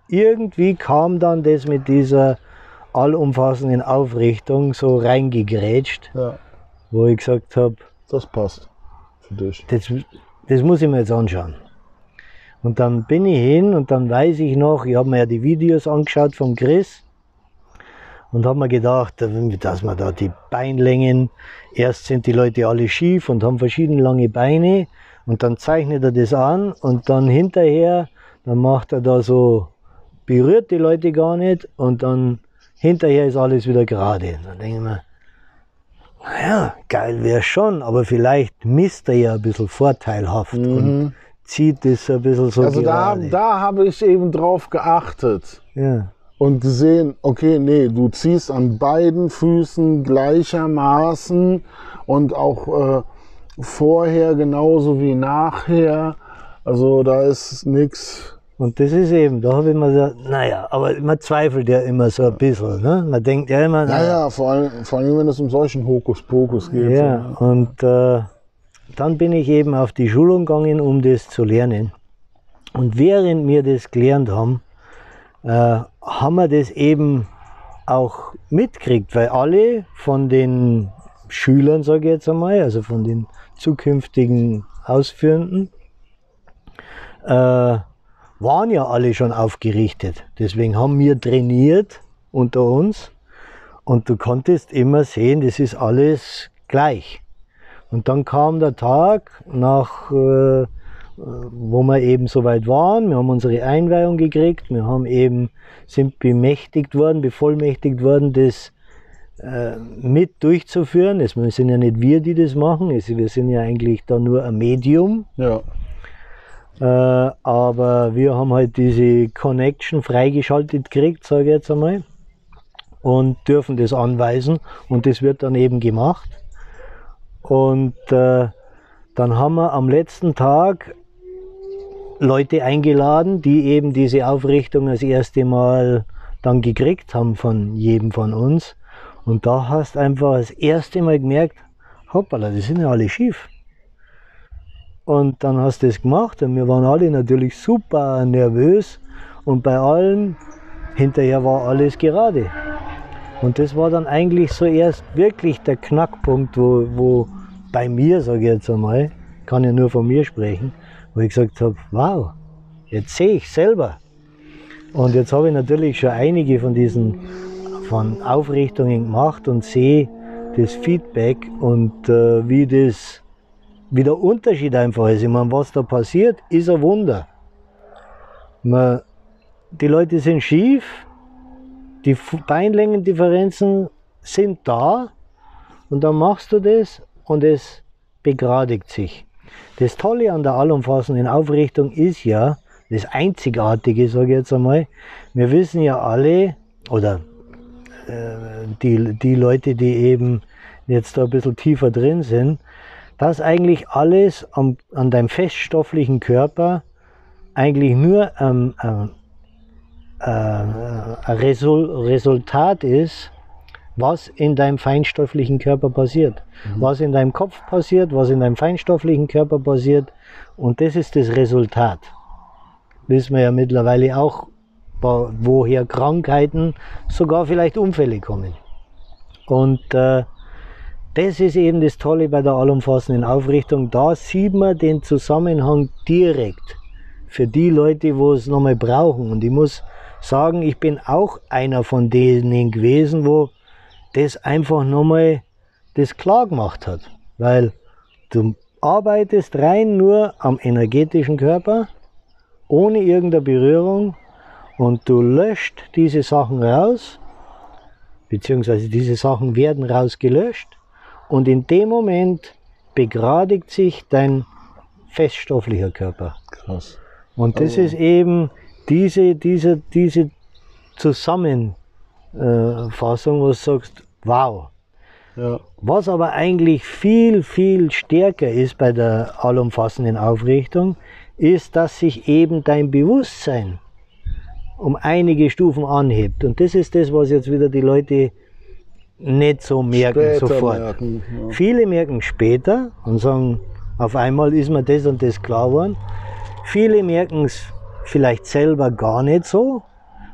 irgendwie kam dann das mit dieser allumfassenden Aufrichtung so reingegrätscht, Ja, wo ich gesagt habe, das passt für dich. das muss ich mir jetzt anschauen. Und dann bin ich hin und dann weiß ich noch, ich habe mir ja die Videos angeschaut vom Chris und habe mir gedacht, dass man da die Beinlängen, erst sind die Leute alle schief und haben verschieden lange Beine und dann zeichnet er das an und dann hinterher, dann macht er da so, berührt die Leute gar nicht und dann hinterher ist alles wieder gerade. Dann denke ich mir, naja, geil wäre schon, aber vielleicht misst er ja ein bisschen vorteilhaft und zieht das ein bisschen so Also gerade. da habe ich eben drauf geachtet Ja. und gesehen, okay, nee, du ziehst an beiden Füßen gleichermaßen und auch vorher genauso wie nachher. Also da ist nichts. Und das ist eben, da habe ich mir gesagt, naja, aber man zweifelt ja immer so ein bisschen. Ne? Man denkt ja immer, Ja, vor allem, wenn es um solchen Hokuspokus geht. ja, und dann bin ich eben auf die Schulung gegangen, um das zu lernen. Und während wir das gelernt haben, haben wir das eben auch mitgekriegt, weil alle von den Schülern, sage ich jetzt einmal, also von den zukünftigen Ausführenden, waren ja alle schon aufgerichtet. Deswegen haben wir trainiert unter uns und du konntest immer sehen, das ist alles gleich. Und dann kam der Tag, wo wir eben soweit waren, wir haben unsere Einweihung gekriegt, wir haben eben, sind bemächtigt worden, bevollmächtigt worden, das mit durchzuführen. Es sind ja nicht wir, die das machen, wir sind ja eigentlich da nur ein Medium. Ja. Aber wir haben halt diese Connection freigeschaltet gekriegt, sage ich jetzt einmal, und dürfen das anweisen und das wird dann eben gemacht. Und dann haben wir am letzten Tag Leute eingeladen, die eben diese Aufrichtung das erste Mal dann gekriegt haben von jedem von uns. Und da hast du einfach das erste Mal gemerkt, hoppala, die sind ja alle schief. Und dann hast du das gemacht und wir waren alle natürlich super nervös und bei allen hinterher war alles gerade. Und das war dann eigentlich so erst wirklich der Knackpunkt, wo bei mir, sage ich jetzt einmal, kann ja nur von mir sprechen, wo ich gesagt habe, wow, jetzt sehe ich selber. Und jetzt habe ich natürlich schon einige von Aufrichtungen gemacht und sehe das Feedback und wie der Unterschied einfach ist. Ich meine, was da passiert, ist ein Wunder. Die Leute sind schief, die Beinlängendifferenzen sind da und dann machst du das und es begradigt sich. Das Tolle an der allumfassenden Aufrichtung ist ja, das Einzigartige, sage ich jetzt einmal, wir wissen ja alle, oder die Leute, die eben jetzt da ein bisschen tiefer drin sind, dass eigentlich alles an deinem feststofflichen Körper eigentlich nur ein Resultat ist, was in deinem feinstofflichen Körper passiert. Was in deinem Kopf passiert, was in deinem feinstofflichen Körper passiert, und das ist das Resultat. Wissen wir ja mittlerweile auch, woher Krankheiten, sogar vielleicht Unfälle kommen. Und das ist eben das Tolle bei der allumfassenden Aufrichtung. Da sieht man den Zusammenhang direkt für die Leute, wo es nochmal brauchen. Und ich muss sagen, ich bin auch einer von denen gewesen, wo das einfach nochmal das klar gemacht hat. Weil du arbeitest rein nur am energetischen Körper, ohne irgendeine Berührung, und du löscht diese Sachen raus, beziehungsweise diese Sachen werden rausgelöscht. Und in dem Moment begradigt sich dein feststofflicher Körper. Krass. Und das ist eben diese Zusammenfassung, wo du sagst, wow. Ja. Was aber eigentlich viel, viel stärker ist bei der allumfassenden Aufrichtung, ist, dass sich eben dein Bewusstsein um einige Stufen anhebt. Und das ist das, was jetzt wieder die Leute nicht so merken Später sofort. merken, ja. Viele merken später und sagen, auf einmal ist mir das und das klar geworden. Viele merken es vielleicht selber gar nicht so,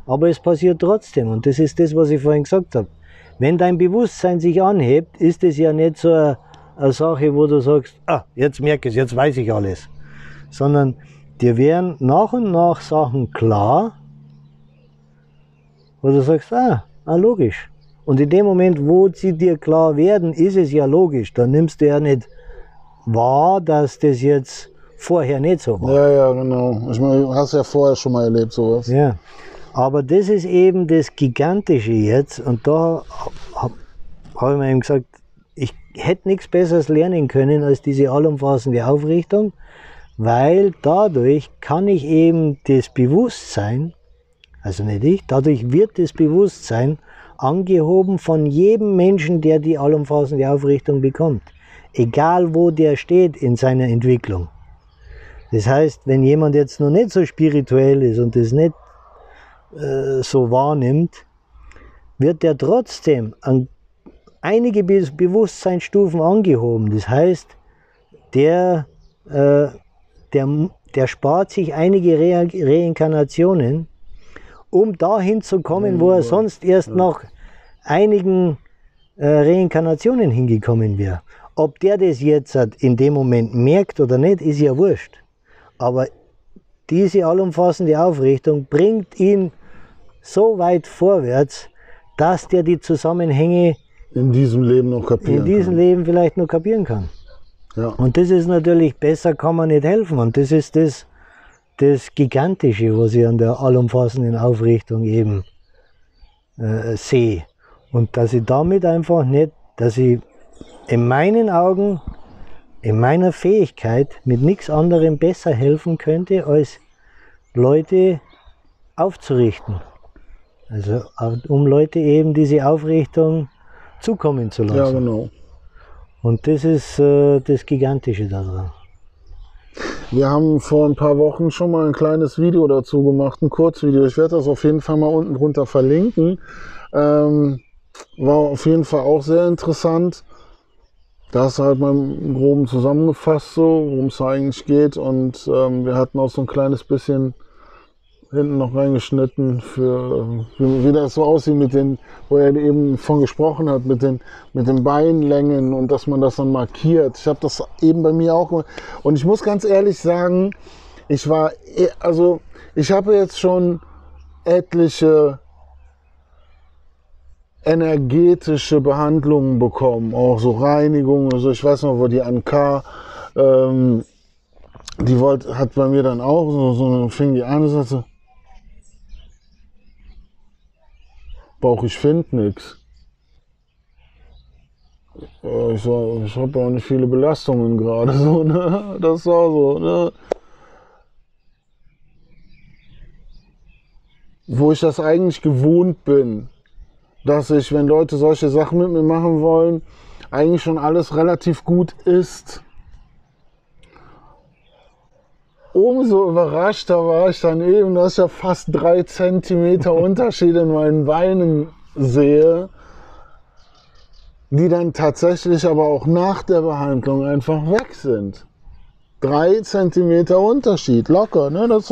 aber es passiert trotzdem. Und das ist das, was ich vorhin gesagt habe. Wenn dein Bewusstsein sich anhebt, ist es ja nicht so eine Sache, wo du sagst, jetzt merke ich es, jetzt weiß ich alles. Sondern dir werden nach und nach Sachen klar, wo du sagst, logisch. Und in dem Moment, wo sie dir klar werden, ist es ja logisch. Dann nimmst du ja nicht wahr, dass das jetzt vorher nicht so war. Ja, genau. Ich meine, du hast ja vorher schon mal erlebt, sowas. Ja. Aber das ist eben das Gigantische jetzt. Und da habe ich mir eben gesagt, ich hätte nichts Besseres lernen können als diese allumfassende Aufrichtung, weil dadurch kann ich eben das Bewusstsein, also nicht ich, dadurch wird das Bewusstsein angehoben von jedem Menschen, der die allumfassende Aufrichtung bekommt. Egal wo der steht in seiner Entwicklung. Das heißt, wenn jemand jetzt noch nicht so spirituell ist und das nicht so wahrnimmt, wird der trotzdem an einige Bewusstseinsstufen angehoben. Das heißt, der spart sich einige Reinkarnationen, um dahin zu kommen, wo er sonst erst nach einigen Reinkarnationen hingekommen wäre. Ob der das jetzt in dem Moment merkt oder nicht, ist ja wurscht. Aber diese allumfassende Aufrichtung bringt ihn so weit vorwärts, dass der die Zusammenhänge in diesem Leben noch kapieren Leben vielleicht noch kapieren kann. Ja. Und das ist natürlich, besser kann man nicht helfen. Und das ist das Gigantische, was ich an der allumfassenden Aufrichtung eben sehe. Und dass ich damit einfach nicht, dass ich in meinen Augen, in meiner Fähigkeit mit nichts anderem besser helfen könnte, als Leute aufzurichten. Also um Leute eben diese Aufrichtung zukommen zu lassen. Ja, genau. Und das ist das Gigantische daran. Wir haben vor ein paar Wochen schon mal ein kleines Video dazu gemacht, ein Kurzvideo. Ich werde das auf jeden Fall mal unten drunter verlinken. War auf jeden Fall auch sehr interessant. Da ist halt mal im Groben zusammengefasst, so, worum es eigentlich geht. Und wir hatten auch so ein kleines bisschen hinten noch reingeschnitten, für wie das so aussieht mit den, wo er eben von gesprochen hat, mit den Beinlängen und dass man das dann markiert. Ich habe das eben bei mir auch. Und ich muss ganz ehrlich sagen, ich habe jetzt schon etliche energetische Behandlungen bekommen, auch so Reinigung, also ich weiß noch, wo die Anka, die hat bei mir dann auch so fing die an und sagte, Bauch, ich finde nichts. Ich habe auch nicht viele Belastungen gerade, so, ne? Das war so, ne? Wo ich das eigentlich gewohnt bin, dass ich, wenn Leute solche Sachen mit mir machen wollen, eigentlich schon alles relativ gut ist. Umso überraschter war ich dann eben, dass ich ja fast 3 Zentimeter Unterschied in meinen Beinen sehe, die dann tatsächlich aber auch nach der Behandlung einfach weg sind. 3 Zentimeter Unterschied, locker, ne? Das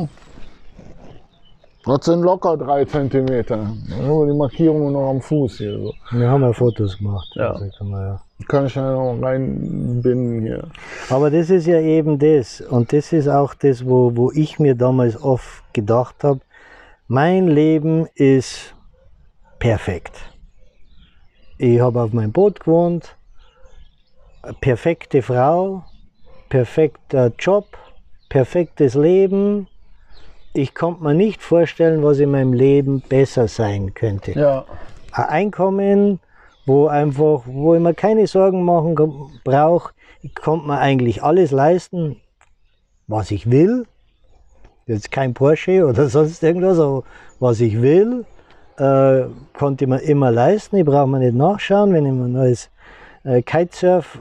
sind locker 3 Zentimeter. Nur die Markierungen noch am Fuß hier. So. Wir haben ja Fotos gemacht. Ja. Also kann ich ja noch reinbinden hier. Aber das ist ja eben das. Und das ist auch das, wo ich mir damals oft gedacht habe, mein Leben ist perfekt. Ich habe auf meinem Boot gewohnt, eine perfekte Frau, perfekter Job, perfektes Leben. Ich konnte mir nicht vorstellen, was in meinem Leben besser sein könnte. Ja. Ein Einkommen, wo ich mir keine Sorgen machen brauche. Ich konnte mir eigentlich alles leisten, was ich will. Jetzt kein Porsche oder sonst irgendwas, aber was ich will, konnte ich mir immer leisten. Ich brauche mir nicht nachschauen, wenn ich mir ein neues Kitesurf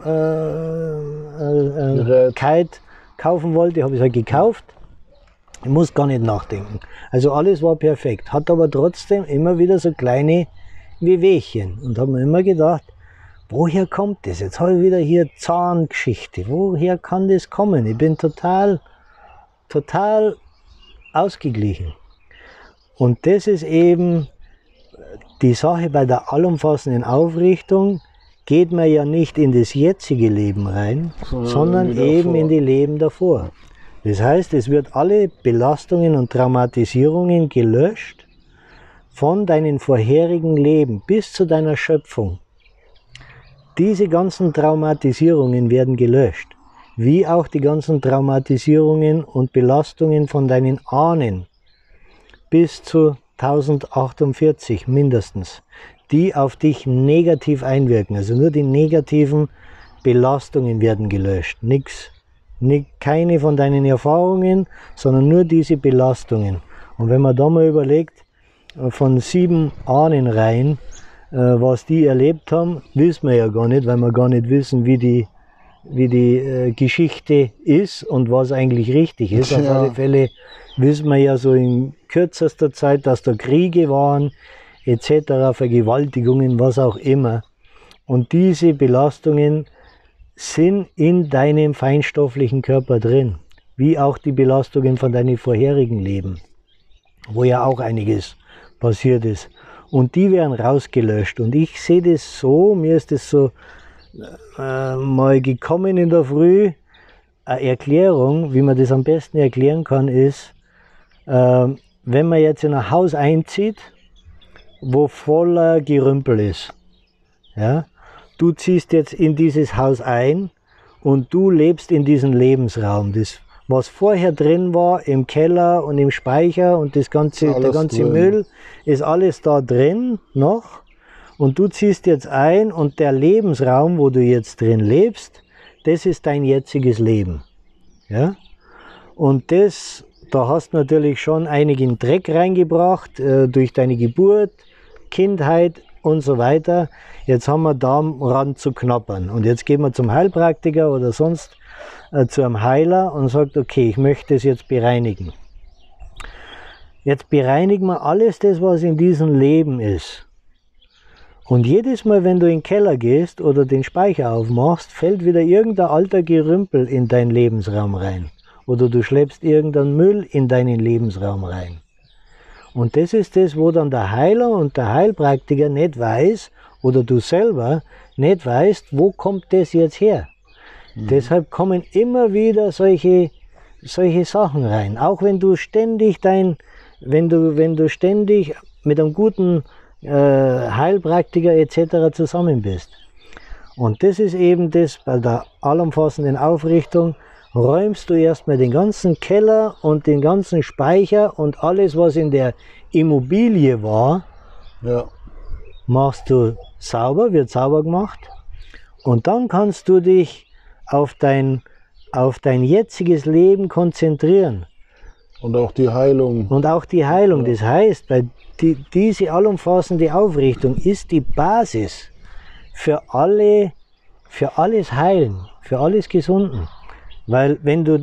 Kite kaufen wollte, habe ich es halt gekauft. Ich muss gar nicht nachdenken. Also alles war perfekt, hat aber trotzdem immer wieder so kleine Wehwehchen und habe mir immer gedacht, woher kommt das? Jetzt habe ich wieder hier Zahngeschichte. Woher kann das kommen? Ich bin total ausgeglichen. Und das ist eben die Sache bei der allumfassenden Aufrichtung, geht man ja nicht in das jetzige Leben rein, sondern eben in die Leben davor. Das heißt, es wird alle Belastungen und Traumatisierungen gelöscht von deinen vorherigen Leben bis zu deiner Schöpfung. Diese ganzen Traumatisierungen werden gelöscht, wie auch die ganzen Traumatisierungen und Belastungen von deinen Ahnen bis zu 1048 mindestens, die auf dich negativ einwirken. Also nur die negativen Belastungen werden gelöscht. Keine von deinen Erfahrungen, sondern nur diese Belastungen. Und wenn man da mal überlegt, von 7 Ahnenreihen, was die erlebt haben, wissen wir ja gar nicht, weil wir gar nicht wissen, wie die Geschichte ist und was eigentlich richtig ist. Auf alle Fälle wissen wir ja so in kürzester Zeit, dass da Kriege waren, etc., Vergewaltigungen, was auch immer. Und diese Belastungen sind in deinem feinstofflichen Körper drin, wie auch die Belastungen von deinen vorherigen Leben, wo ja auch einiges passiert ist. Und die werden rausgelöscht. Und ich sehe das so, mir ist das so mal gekommen in der Früh, eine Erklärung, wie man das am besten erklären kann, ist, wenn man jetzt in ein Haus einzieht, wo voller Gerümpel ist. Ja? Du ziehst jetzt in dieses Haus ein und du lebst in diesem Lebensraum. Das, was vorher drin war, im Keller und im Speicher und der ganze Müll, ist alles da drin noch. Und du ziehst jetzt ein und der Lebensraum, wo du jetzt drin lebst, das ist dein jetziges Leben. Ja? Und das, da hast du natürlich schon einigen Dreck reingebracht durch deine Geburt, Kindheit und so weiter. Jetzt haben wir da am Rand zu knabbern. Und jetzt gehen wir zum Heilpraktiker oder sonst zu einem Heiler und sagt, okay, ich möchte es jetzt bereinigen. Jetzt bereinigen wir alles das, was in diesem Leben ist. Und jedes Mal, wenn du in den Keller gehst oder den Speicher aufmachst, fällt wieder irgendein alter Gerümpel in deinen Lebensraum rein. Oder du schleppst irgendeinen Müll in deinen Lebensraum rein. Und das ist das, wo dann der Heiler und der Heilpraktiker nicht weiß, oder du selber nicht weißt, wo kommt das jetzt her. Deshalb kommen immer wieder solche Sachen rein. Auch wenn du ständig wenn du ständig mit einem guten Heilpraktiker etc. zusammen bist. Und das ist eben das, bei der allumfassenden Aufrichtung räumst du erstmal den ganzen Keller und den ganzen Speicher und alles, was in der Immobilie war, machst du sauber, wird sauber gemacht. Und dann kannst du dich auf dein jetziges Leben konzentrieren. Und auch die Heilung. Und auch die Heilung. Das heißt, weil diese allumfassende Aufrichtung ist die Basis für alles Heilen, für alles Gesunden. Weil wenn du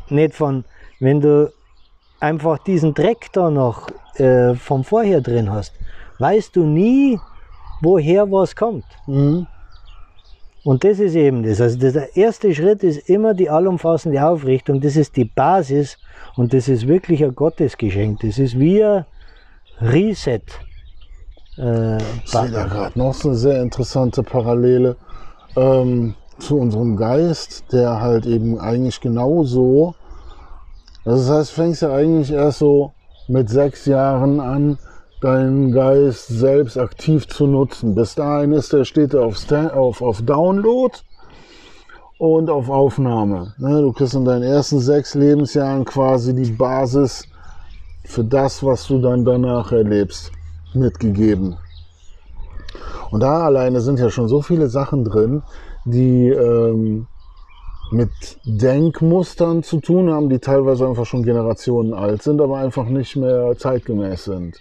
einfach diesen Dreck da noch vom Vorher drin hast, weißt du nie, woher was kommt. Mhm. Und das ist eben das. Also der erste Schritt ist immer die allumfassende Aufrichtung. Das ist die Basis und das ist wirklich ein Gottesgeschenk. Das ist wie ein Reset. Ich sehe da gerade noch so eine sehr interessante Parallele zu unserem Geist, der halt eben eigentlich genauso. Also das heißt, fängst ja eigentlich erst so mit 6 Jahren an, deinen Geist selbst aktiv zu nutzen. Bis dahin steht er auf Download und auf Aufnahme. Du kriegst in deinen ersten 6 Lebensjahren quasi die Basis für das, was du dann danach erlebst, mitgegeben. Und da alleine sind ja schon so viele Sachen drin, die mit Denkmustern zu tun haben, die teilweise einfach schon Generationen alt sind, aber einfach nicht mehr zeitgemäß sind.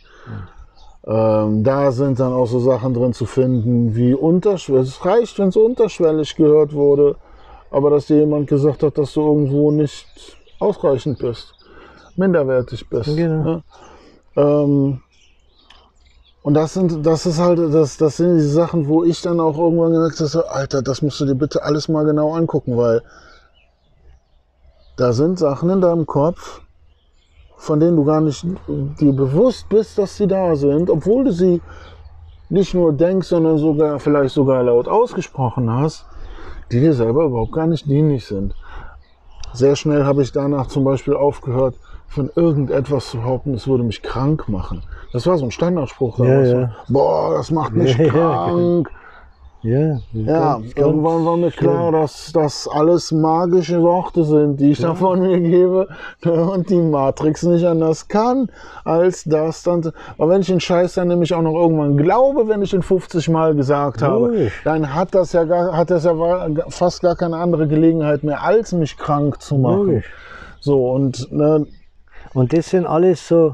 Da sind dann auch so Sachen drin zu finden, wie unterschwellig. Es reicht, wenn es unterschwellig gehört wurde, aber dass dir jemand gesagt hat, dass du irgendwo nicht ausreichend bist, minderwertig bist. Genau. Ne? Und das sind die Sachen, wo ich dann auch irgendwann gesagt habe, Alter, das musst du dir bitte alles mal genau angucken, weil da sind Sachen in deinem Kopf, von denen du gar nicht dir bewusst bist, dass sie da sind, obwohl du sie nicht nur denkst, sondern vielleicht sogar laut ausgesprochen hast, die dir selber überhaupt gar nicht dienlich sind. Sehr schnell habe ich danach zum Beispiel aufgehört, von irgendetwas zu behaupten, es würde mich krank machen. Das war so ein Standardspruch damals. Ja. Boah, das macht mich krank. Ja, Irgendwann war mir klar, dass das alles magische Worte sind, die ich da von mir gebe, und die Matrix nicht anders kann, als das dann. Aber wenn ich den Scheiß dann nämlich auch noch irgendwann glaube, wenn ich ihn 50 Mal gesagt habe, dann hat das ja fast gar keine andere Gelegenheit mehr, als mich krank zu machen. Logisch. So, und das sind alles so,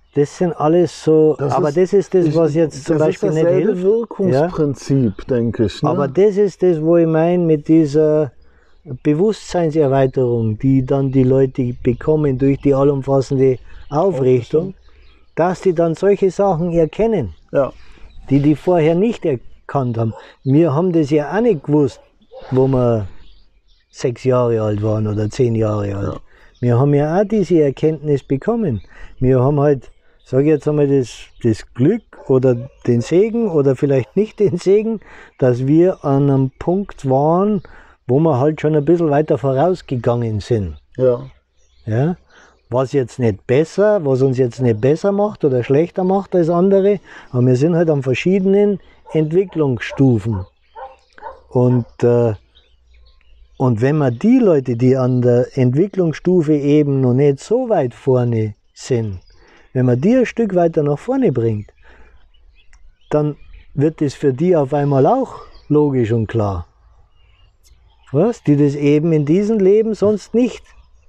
aber das ist das, was jetzt zum Beispiel nicht hilft. Das ist dasselbe Wirkungsprinzip, denke ich. Ne? Aber das ist das, wo ich meine, mit dieser Bewusstseinserweiterung, die dann die Leute bekommen durch die allumfassende Aufrichtung, dass die dann solche Sachen erkennen, die vorher nicht erkannt haben. Wir haben das ja auch nicht gewusst, wo wir 6 Jahre alt waren oder 10 Jahre alt. Ja. Wir haben ja auch diese Erkenntnis bekommen. Wir haben halt, sage ich jetzt einmal, das Glück oder den Segen oder vielleicht nicht den Segen, dass wir an einem Punkt waren, wo wir halt schon ein bisschen weiter vorausgegangen sind. Ja? Was uns jetzt nicht besser macht oder schlechter macht als andere, aber wir sind halt an verschiedenen Entwicklungsstufen. Und wenn man die Leute, die an der Entwicklungsstufe eben noch nicht so weit vorne sind, wenn man die ein Stück weiter nach vorne bringt, dann wird es für die auf einmal auch logisch und klar. Was? Die das eben in diesem Leben sonst nicht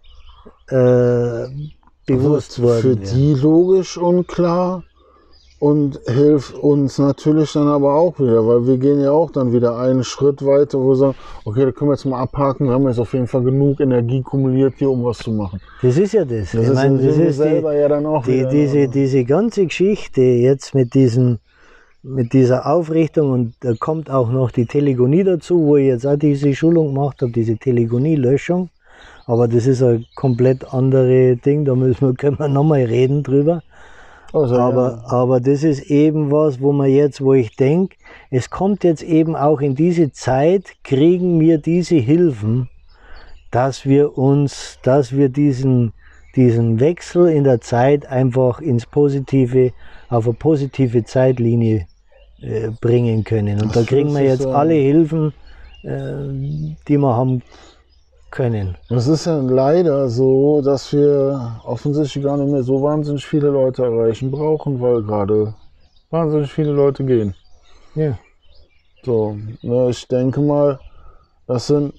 bewusst wurden. Für die logisch und klar und hilft uns natürlich dann aber auch wieder, weil wir gehen ja auch dann wieder einen Schritt weiter, wo wir sagen, okay, da können wir jetzt mal abhaken, wir haben jetzt auf jeden Fall genug Energie kumuliert hier, um was zu machen. Das ist ja das. Das ist selber ja dann auch diese ganze Geschichte jetzt mit dieser Aufrichtung, und da kommt auch noch die Telegonie dazu, wo ich jetzt auch diese Schulung gemacht habe, diese Telegonie-Löschung. Aber das ist ein komplett anderes Ding, da können wir nochmal reden drüber. Also, aber das ist eben was, wo ich denke, es kommt jetzt eben auch in diese Zeit, kriegen wir diese Hilfen, dass wir diesen Wechsel in der Zeit einfach auf eine positive Zeitlinie bringen können. Und da kriegen wir jetzt alle Hilfen, die wir haben können. Es ist ja leider so, dass wir offensichtlich gar nicht mehr so wahnsinnig viele Leute erreichen brauchen, weil gerade wahnsinnig viele Leute gehen. Ja. So, ne, ich denke mal, das sind,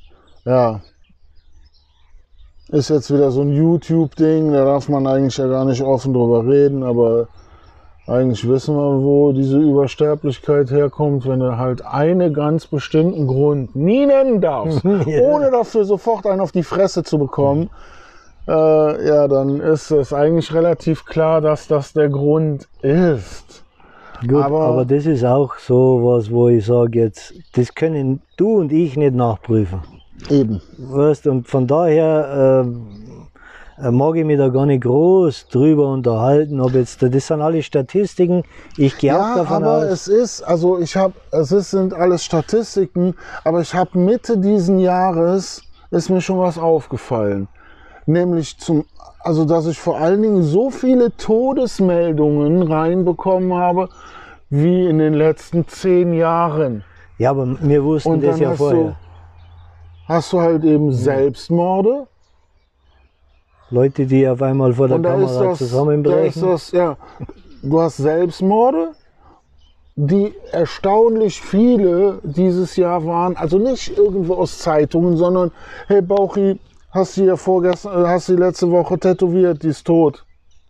ist jetzt wieder so ein YouTube-Ding, da darf man eigentlich ja gar nicht offen drüber reden, aber eigentlich wissen wir, wo diese Übersterblichkeit herkommt, wenn du halt einen ganz bestimmten Grund nie nennen darfst, ohne dafür sofort einen auf die Fresse zu bekommen, dann ist es eigentlich relativ klar, dass das der Grund ist. Gut, aber das ist auch so was, wo ich sage jetzt, das können du und ich nicht nachprüfen. Eben. Weißt, und von daher mag ich mich da gar nicht groß drüber unterhalten, das sind alle Statistiken, ich gehe auch davon aus. Es sind alles Statistiken, aber ich habe Mitte diesen Jahres, ist mir schon was aufgefallen. Nämlich dass ich vor allen Dingen so viele Todesmeldungen reinbekommen habe, wie in den letzten 10 Jahren. Ja, aber wir wussten das ja vorher. Hast du halt eben Selbstmorde. Leute, die auf einmal vor der Kamera zusammenbrechen. Du hast Selbstmorde, die erstaunlich viele dieses Jahr waren, also nicht irgendwo aus Zeitungen, sondern, hey Bauchi, hast du die letzte Woche tätowiert, die ist tot.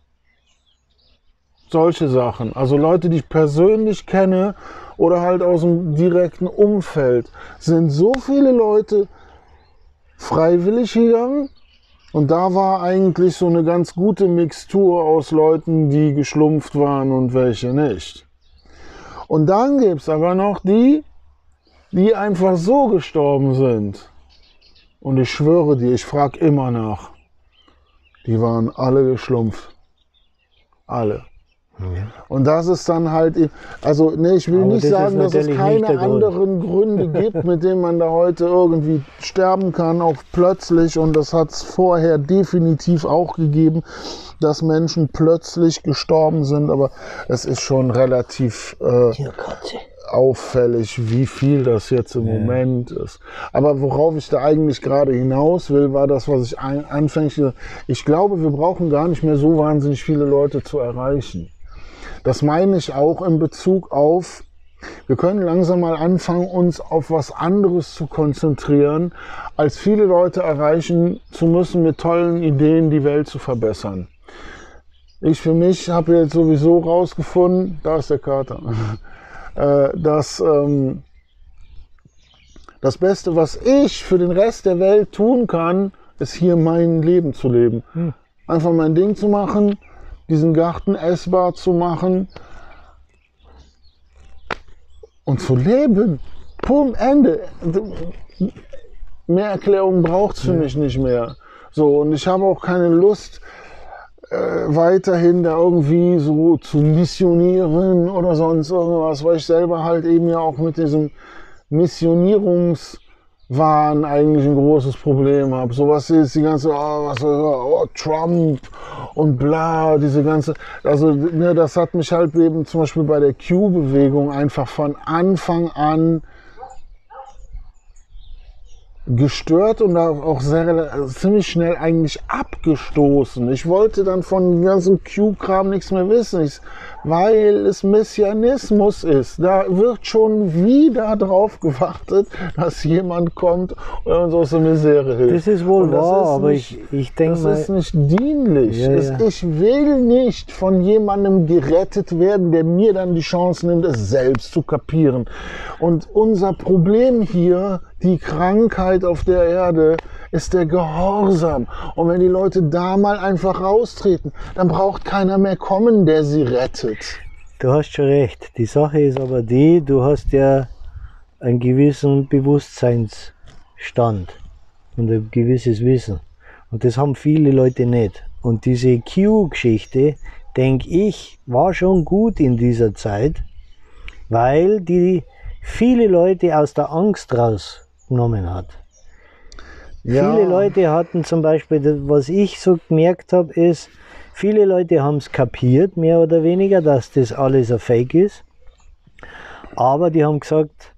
Solche Sachen. Also Leute, die ich persönlich kenne oder halt aus dem direkten Umfeld, sind so viele Leute freiwillig gegangen. Und da war eigentlich so eine ganz gute Mixtur aus Leuten, die geschlumpft waren und welche nicht. Und dann gibt es aber noch die einfach so gestorben sind. Und ich schwöre dir, ich frage immer nach. die waren alle geschlumpft. Alle. Und das ist dann halt, also nee, ich will nicht sagen, dass es keine anderen Gründe gibt, mit denen man da heute irgendwie sterben kann, auch plötzlich. Und das hat es vorher definitiv auch gegeben, dass Menschen plötzlich gestorben sind. Aber es ist schon relativ auffällig, wie viel das jetzt im Moment ist. Aber worauf ich da eigentlich gerade hinaus will, war das, was ich anfänglich, ich glaube, wir brauchen gar nicht mehr so wahnsinnig viele Leute zu erreichen. Das meine ich auch in Bezug auf, wir können langsam mal anfangen, uns auf was anderes zu konzentrieren, als viele Leute erreichen zu müssen, mit tollen Ideen die Welt zu verbessern. Ich für mich habe jetzt sowieso rausgefunden, da ist der Kater, dass das Beste, was ich für den Rest der Welt tun kann, ist hier mein Leben zu leben. Einfach mein Ding zu machen, diesen Garten essbar zu machen und zu leben. Pum, Ende. Mehr Erklärung braucht es für mich nicht mehr. So, und ich habe auch keine Lust, weiterhin da irgendwie so zu missionieren oder sonst irgendwas, weil ich selber halt eben ja auch mit diesem Missionierungswahn eigentlich ein großes Problem habe. Sowas ist die ganze, Trump und bla, diese ganze, also ne, das hat mich halt eben zum Beispiel bei der Q-Bewegung einfach von Anfang an gestört und auch ziemlich schnell eigentlich abgestoßen. Ich wollte dann von dem ganzen Q-Kram nichts mehr wissen, weil es Messianismus ist. Da wird schon wieder drauf gewartet, dass jemand kommt und uns aus der Misere hilft. Das ist wohl wahr, aber ich denke mal... Das ist nicht dienlich. Ja. Ich will nicht von jemandem gerettet werden, der mir dann die Chance nimmt, es selbst zu kapieren. Und unser Problem hier, die Krankheit auf der Erde, ist der Gehorsam. Und wenn die Leute da mal einfach raustreten, dann braucht keiner mehr kommen, der sie rettet. Du hast schon recht. Die Sache ist aber die, du hast ja einen gewissen Bewusstseinsstand und ein gewisses Wissen. Und das haben viele Leute nicht. Und diese Q-Geschichte, denke ich, war schon gut in dieser Zeit, weil die viele Leute aus der Angst rausgenommen hat. Ja. Viele Leute hatten zum Beispiel, was ich so gemerkt habe, ist, viele Leute haben es kapiert, mehr oder weniger, dass das alles ein Fake ist. Aber die haben gesagt,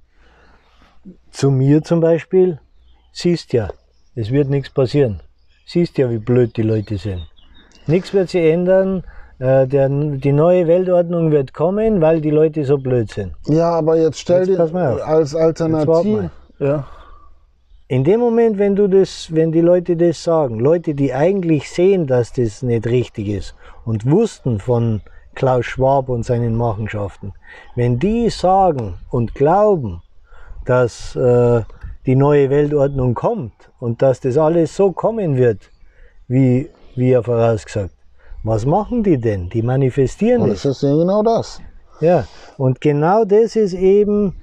zu mir zum Beispiel, siehst ja, es wird nichts passieren. Siehst ja, wie blöd die Leute sind. Nichts wird sich ändern. Die neue Weltordnung wird kommen, weil die Leute so blöd sind. Ja, aber jetzt stell dir als Alternative. Ja. In dem Moment, wenn die Leute das sagen, Leute, die eigentlich sehen, dass das nicht richtig ist und wussten von Klaus Schwab und seinen Machenschaften, wenn die sagen und glauben, dass die neue Weltordnung kommt und dass das alles so kommen wird, wie er vorausgesagt, was machen die denn? Die manifestieren das. Das ist genau das. Ja, und genau das ist eben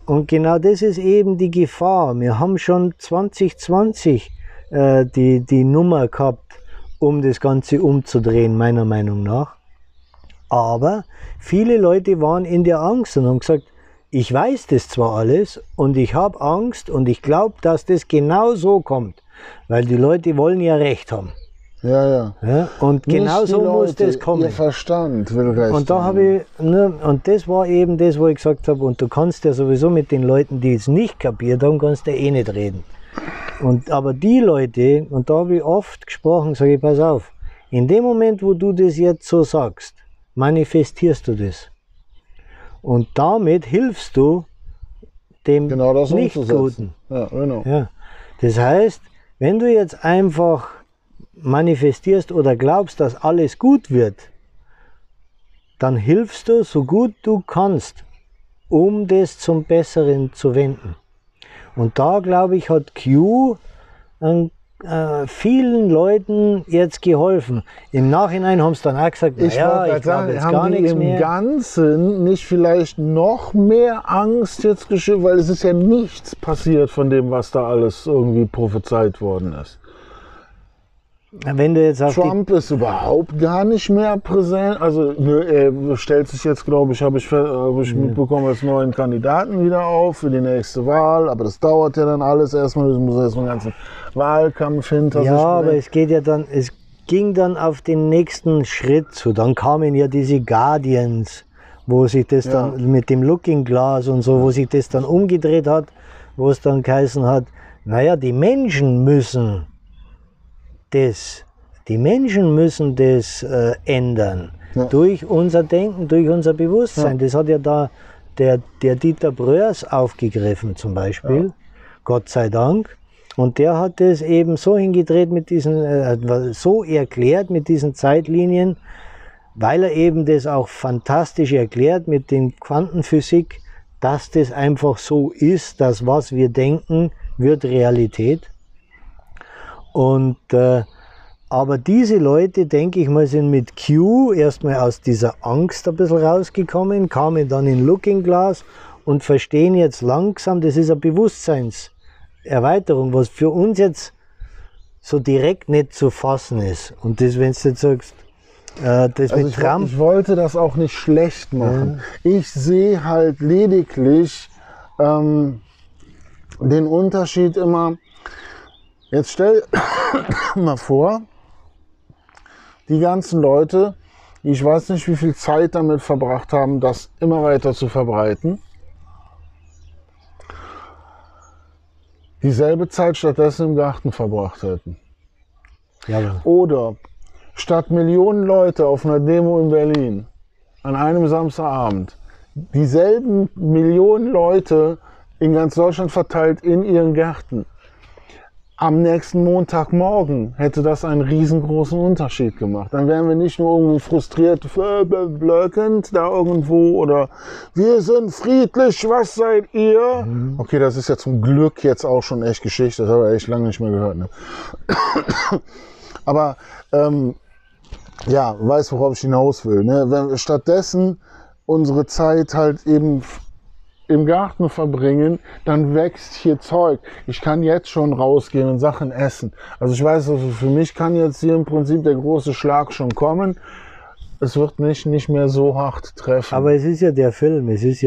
die Gefahr. Wir haben schon 2020 die Nummer gehabt, um das Ganze umzudrehen, meiner Meinung nach. Aber viele Leute waren in der Angst und haben gesagt, ich weiß das zwar alles und ich habe Angst und ich glaube, dass das genau so kommt, weil die Leute wollen ja Recht haben. Ja. Und genau so muss das kommen. Ihr Verstand will Recht und da habe ich, und das war eben das, wo ich gesagt habe, und du kannst ja sowieso mit den Leuten, die es nicht kapiert haben, kannst du eh nicht reden. Aber die Leute, und da habe ich oft gesprochen, sage ich, pass auf, in dem Moment, wo du das jetzt so sagst, manifestierst du das. Und damit hilfst du dem Nicht-Guten. Ja, genau. Ja. Das heißt, wenn du jetzt einfach manifestierst oder glaubst, dass alles gut wird, dann hilfst du so gut du kannst, um das zum Besseren zu wenden. Und da, glaube ich, hat Q vielen Leuten jetzt geholfen. Im Nachhinein haben sie dann auch gesagt, ich glaube jetzt gar nichts mehr. Im Ganzen nicht vielleicht noch mehr Angst jetzt geschürt, weil es ist ja nichts passiert von dem, was da alles irgendwie prophezeit worden ist. Wenn du jetzt auf Trump ist überhaupt gar nicht mehr präsent. Also er stellt sich jetzt, glaube ich, habe ich mitbekommen, als neuen Kandidaten wieder auf für die nächste Wahl. Aber das dauert ja dann alles erstmal. Es muss erstmal einen ganzen Wahlkampf hinter sich Ja, bringen. aber es ging dann auf den nächsten Schritt zu. Dann kamen ja diese Guardians, wo sich das dann mit dem Looking Glass und so, wo sich das dann umgedreht hat, wo es dann geheißen hat, naja, die Menschen müssen das ändern. Ja. Durch unser Denken, durch unser Bewusstsein. Ja. Das hat ja da der Dieter Bröers aufgegriffen zum Beispiel, Gott sei Dank. Und der hat es eben so hingedreht mit diesen, so erklärt mit diesen Zeitlinien, weil er eben das auch fantastisch erklärt mit dem Quantenphysik, dass das einfach so ist, dass was wir denken, wird Realität. Und aber diese Leute, denke ich mal, sind mit Q erstmal aus dieser Angst ein bisschen rausgekommen, kamen dann in Looking Glass und verstehen jetzt langsam, das ist eine Bewusstseinserweiterung, was für uns jetzt so direkt nicht zu fassen ist. Und das, wenn du jetzt sagst, das also mit Trump... Ich wollte das auch nicht schlecht machen. Ja. Ich sehe halt lediglich den Unterschied immer. Jetzt stell mal vor, die ganzen Leute, die ich weiß nicht, wie viel Zeit damit verbracht haben, das immer weiter zu verbreiten, dieselbe Zeit stattdessen im Garten verbracht hätten. Ja. Oder statt Millionen Leute auf einer Demo in Berlin an einem Samstagabend dieselben Millionen Leute in ganz Deutschland verteilt in ihren Gärten. Am nächsten Montagmorgen hätte das einen riesengroßen Unterschied gemacht. Dann wären wir nicht nur irgendwo frustriert, blöckend da irgendwo oder wir sind friedlich, was seid ihr? Okay, das ist ja zum Glück jetzt auch schon echt Geschichte, das habe ich echt lange nicht mehr gehört. Ne? Aber ja, weiß, worauf ich hinaus will. Ne? Wenn wir stattdessen unsere Zeit halt eben im Garten verbringen, dann wächst hier Zeug. Ich kann jetzt schon rausgehen und Sachen essen. Also ich weiß, also für mich kann jetzt hier im Prinzip der große Schlag schon kommen. Es wird mich nicht mehr so hart treffen. Aber es ist ja der Film, es ist ja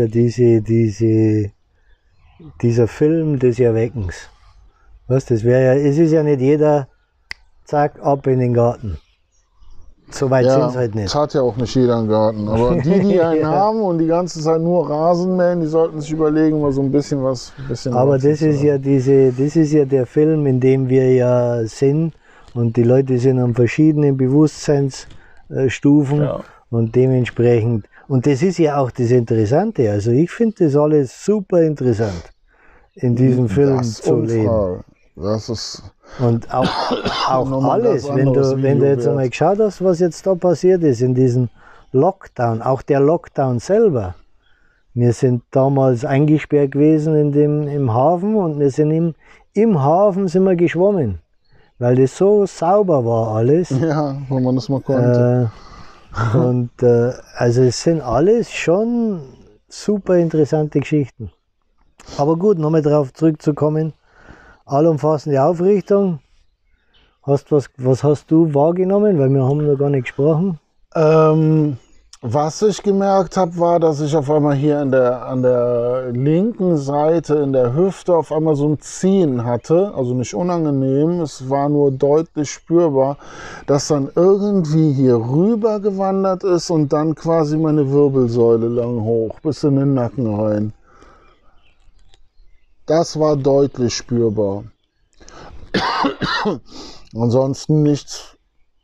dieser Film des Erweckens. Was, das wäre ja, es ist ja nicht jeder, zack, ab in den Garten. So weit sind es halt nicht. Es hat ja auch nicht jeder einen Garten. Aber die einen haben und die ganze Zeit nur Rasen mähen, die sollten sich überlegen, mal so ein bisschen was. Aber das ist ja der Film, in dem wir ja sind. Und die Leute sind an verschiedenen Bewusstseinsstufen und dementsprechend. Und das ist ja auch das Interessante. Also ich finde das alles super interessant, in diesem Film zu leben. Das ist und auch alles, wenn du jetzt einmal geschaut hast, was jetzt da passiert ist in diesem Lockdown, auch der Lockdown selber. Wir sind damals eingesperrt gewesen im Hafen und wir sind im Hafen sind wir geschwommen, weil das so sauber war alles. Ja, wenn man das mal konnte. Also es sind alles schon super interessante Geschichten. Aber gut, nochmal darauf zurückzukommen. Allumfassende Aufrichtung. Was hast du wahrgenommen? Weil wir haben noch gar nicht gesprochen. Was ich gemerkt habe, war, dass ich auf einmal hier an der linken Seite in der Hüfte auf einmal so ein Ziehen hatte. Also nicht unangenehm, es war nur deutlich spürbar, dass dann irgendwie hier rüber gewandert ist und dann quasi meine Wirbelsäule lang hoch, bis in den Nacken rein. Das war deutlich spürbar. Ansonsten nichts.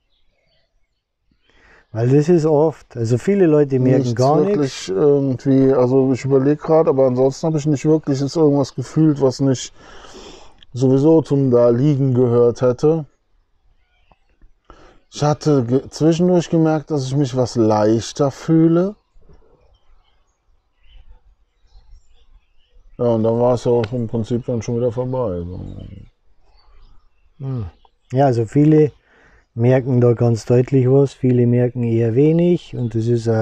Weil das ist oft, also viele Leute merken gar nichts. Irgendwie, also ich überlege gerade, aber ansonsten habe ich nicht wirklich jetzt irgendwas gefühlt, was nicht sowieso zum da liegen gehört hätte. Ich hatte zwischendurch gemerkt, dass ich mich was leichter fühle. Ja, und dann war es ja auch im Prinzip dann schon wieder vorbei. Ja, also viele merken da ganz deutlich was, viele merken eher wenig und das ist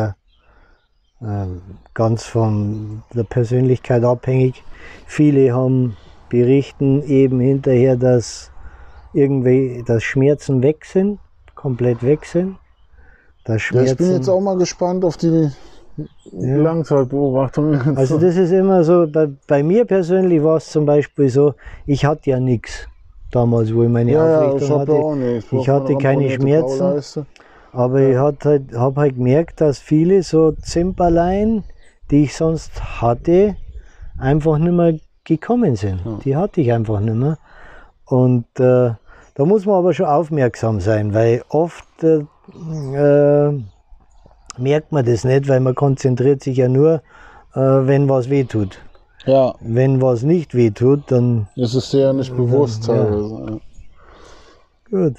ganz von der Persönlichkeit abhängig. Viele berichten eben hinterher, dass irgendwie, dass Schmerzen weg sind, komplett weg sind. Dass Schmerzen, ja, ich bin jetzt auch mal gespannt auf die Langzeitbeobachtung. Also das ist immer so, bei mir persönlich war es zum Beispiel so, ich hatte ja nichts damals, wo ich meine Aufrichtung hatte. Auch nicht. Ich hatte keine Schmerzen, aber ich habe halt gemerkt, dass viele so Zimperlein, die ich sonst hatte, einfach nicht mehr gekommen sind. Ja. Die hatte ich einfach nicht mehr. Und da muss man aber schon aufmerksam sein, weil oft merkt man das nicht, weil man konzentriert sich ja nur, wenn was wehtut. Ja. Wenn was nicht wehtut, dann ist es ja nicht bewusst teilweise. Ja. Gut.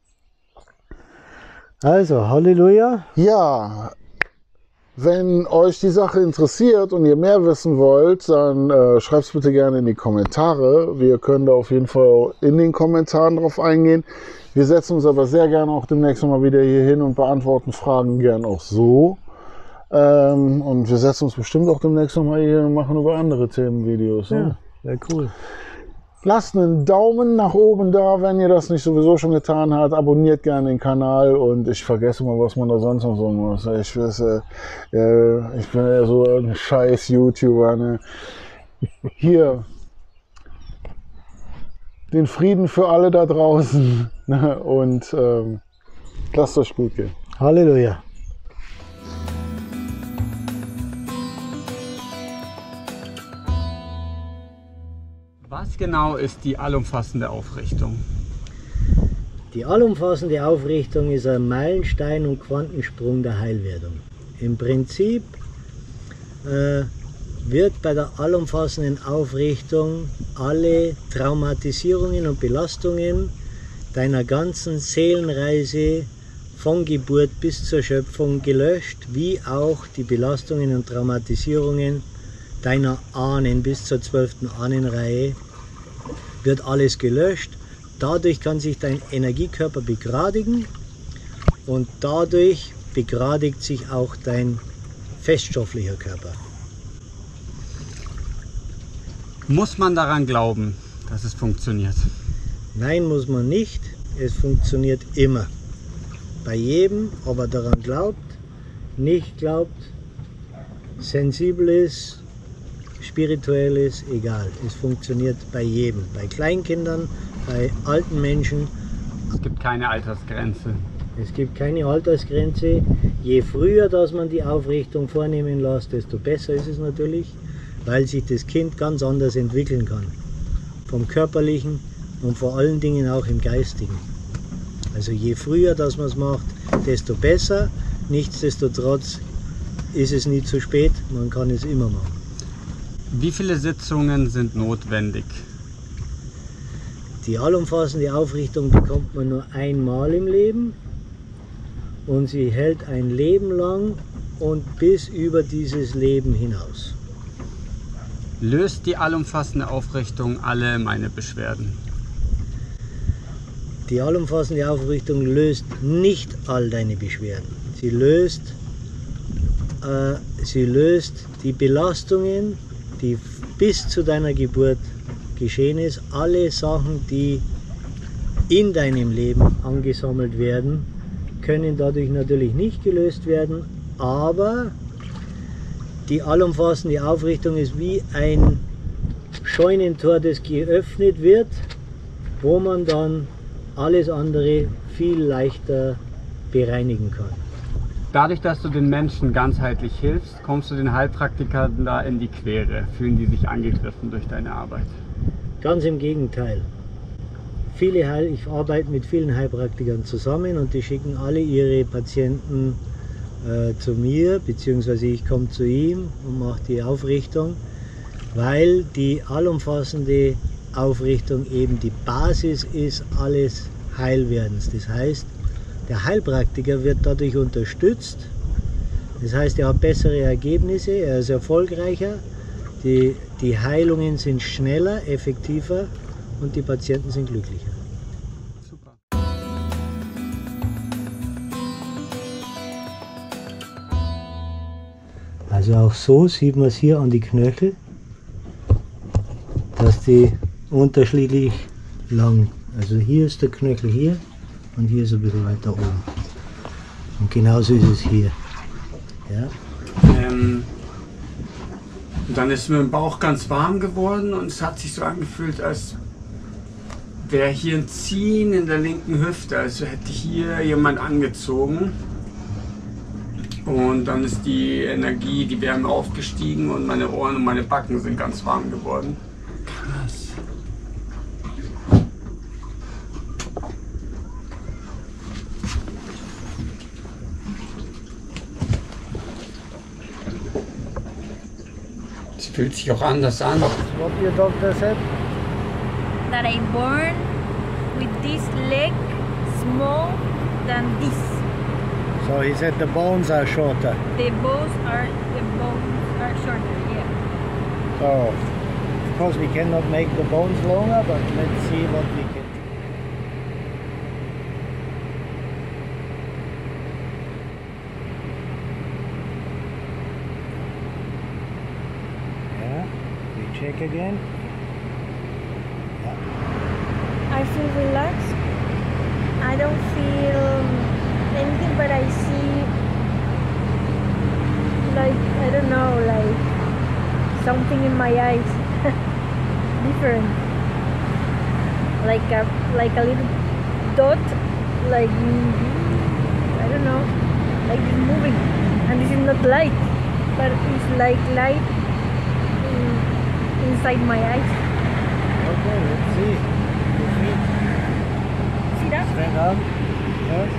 Also, Halleluja. Ja, wenn euch die Sache interessiert und ihr mehr wissen wollt, dann schreibt es bitte gerne in die Kommentare. Wir können da auf jeden Fall in den Kommentaren drauf eingehen. Wir setzen uns aber sehr gerne auch demnächst mal wieder hier hin und beantworten Fragen gern auch so. Und wir setzen uns bestimmt auch demnächst noch mal hier und machen über andere Themen Videos. Ne? Ja, cool. Lasst einen Daumen nach oben da, wenn ihr das nicht sowieso schon getan habt. Abonniert gerne den Kanal und ich vergesse mal, was man da sonst noch so muss. Ich bin ja so ein scheiß YouTuber. Ne? Hier. Den Frieden für alle da draußen. Ne? Und lasst euch gut gehen. Halleluja. Was genau ist die allumfassende Aufrichtung? Die allumfassende Aufrichtung ist ein Meilenstein und Quantensprung der Heilwerdung. Im Prinzip wird bei der allumfassenden Aufrichtung alle Traumatisierungen und Belastungen deiner ganzen Seelenreise von Geburt bis zur Schöpfung gelöscht, wie auch die Belastungen und Traumatisierungen deiner Ahnen bis zur 12. Ahnenreihe wird alles gelöscht. Dadurch kann sich dein Energiekörper begradigen und dadurch begradigt sich auch dein feststofflicher Körper. Muss man daran glauben, dass es funktioniert? Nein, muss man nicht. Es funktioniert immer. Bei jedem, ob er daran glaubt, nicht glaubt, sensibel ist, spirituell ist, egal. Es funktioniert bei jedem. Bei Kleinkindern, bei alten Menschen. Es gibt keine Altersgrenze. Es gibt keine Altersgrenze. Je früher, dass man die Aufrichtung vornehmen lässt, desto besser ist es natürlich, weil sich das Kind ganz anders entwickeln kann. Vom Körperlichen und vor allen Dingen auch im Geistigen. Also je früher, dass man es macht, desto besser. Nichtsdestotrotz ist es nie zu spät, man kann es immer machen. Wie viele Sitzungen sind notwendig? Die allumfassende Aufrichtung bekommt man nur einmal im Leben und sie hält ein Leben lang und bis über dieses Leben hinaus. Löst die allumfassende Aufrichtung alle meine Beschwerden? Die allumfassende Aufrichtung löst nicht all deine Beschwerden. Sie löst die Belastungen, die bis zu deiner Geburt geschehen ist. Alle Sachen, die in deinem Leben angesammelt werden, können dadurch natürlich nicht gelöst werden, aber die allumfassende Aufrichtung ist wie ein Scheunentor, das geöffnet wird, wo man dann alles andere viel leichter bereinigen kann. Dadurch, dass du den Menschen ganzheitlich hilfst, kommst du den Heilpraktikern da in die Quere. Fühlen die sich angegriffen durch deine Arbeit? Ganz im Gegenteil. Ich arbeite mit vielen Heilpraktikern zusammen und die schicken alle ihre Patienten zu mir, beziehungsweise ich komme zu ihm und mache die Aufrichtung, weil die allumfassende Aufrichtung eben die Basis ist alles Heilwerdens. Das heißt, der Heilpraktiker wird dadurch unterstützt, das heißt, er hat bessere Ergebnisse, er ist erfolgreicher, die Heilungen sind schneller, effektiver und die Patienten sind glücklicher. Super. Also auch so sieht man es hier an die Knöchel, dass die unterschiedlich lang Also hier ist der Knöchel hier und hier ist ein bisschen weiter oben. Und genauso ist es hier. Ja. Und dann ist mir im Bauch ganz warm geworden und es hat sich so angefühlt, als wäre hier ein Ziehen in der linken Hüfte, also hätte hier jemand angezogen. Und dann ist die Energie, die Wärme aufgestiegen und meine Ohren und meine Backen sind ganz warm geworden. Krass. Es fühlt sich auch anders an. What your doctor said? That I born with this leg small than this. So he said the bones are shorter. The bones are shorter. Yeah. So of course we cannot make the bones longer, but let's see what we can do. Yeah, we check again. I feel relaxed. I don't feel anything, but I see, like, I don't know, like something in my eyes. Different. Like a little dot, like, I don't know, like it's moving. And this is not light, but it's like light inside my eyes. Okay, let's see. See that? Stand up. Yes.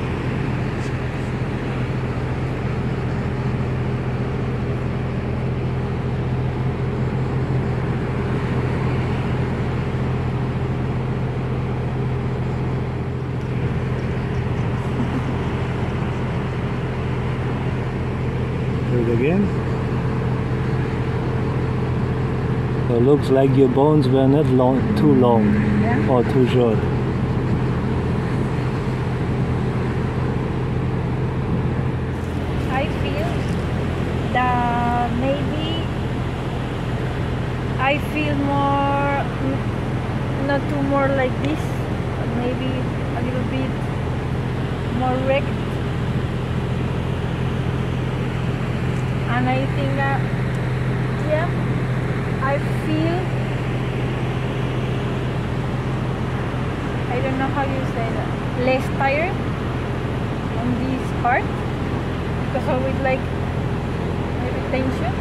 Do it again. So it looks like your bones were not too long Yeah. or too short. I feel that maybe I feel more, not too more like this, but maybe a little bit more wrecked. And I think that, yeah, I feel, I don't know how you say that, less tired on this part. Because always like maybe tension,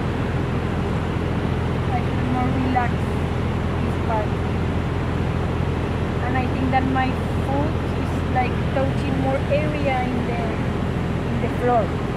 I feel more relaxed this part, and I think that my foot is like touching more area in the floor.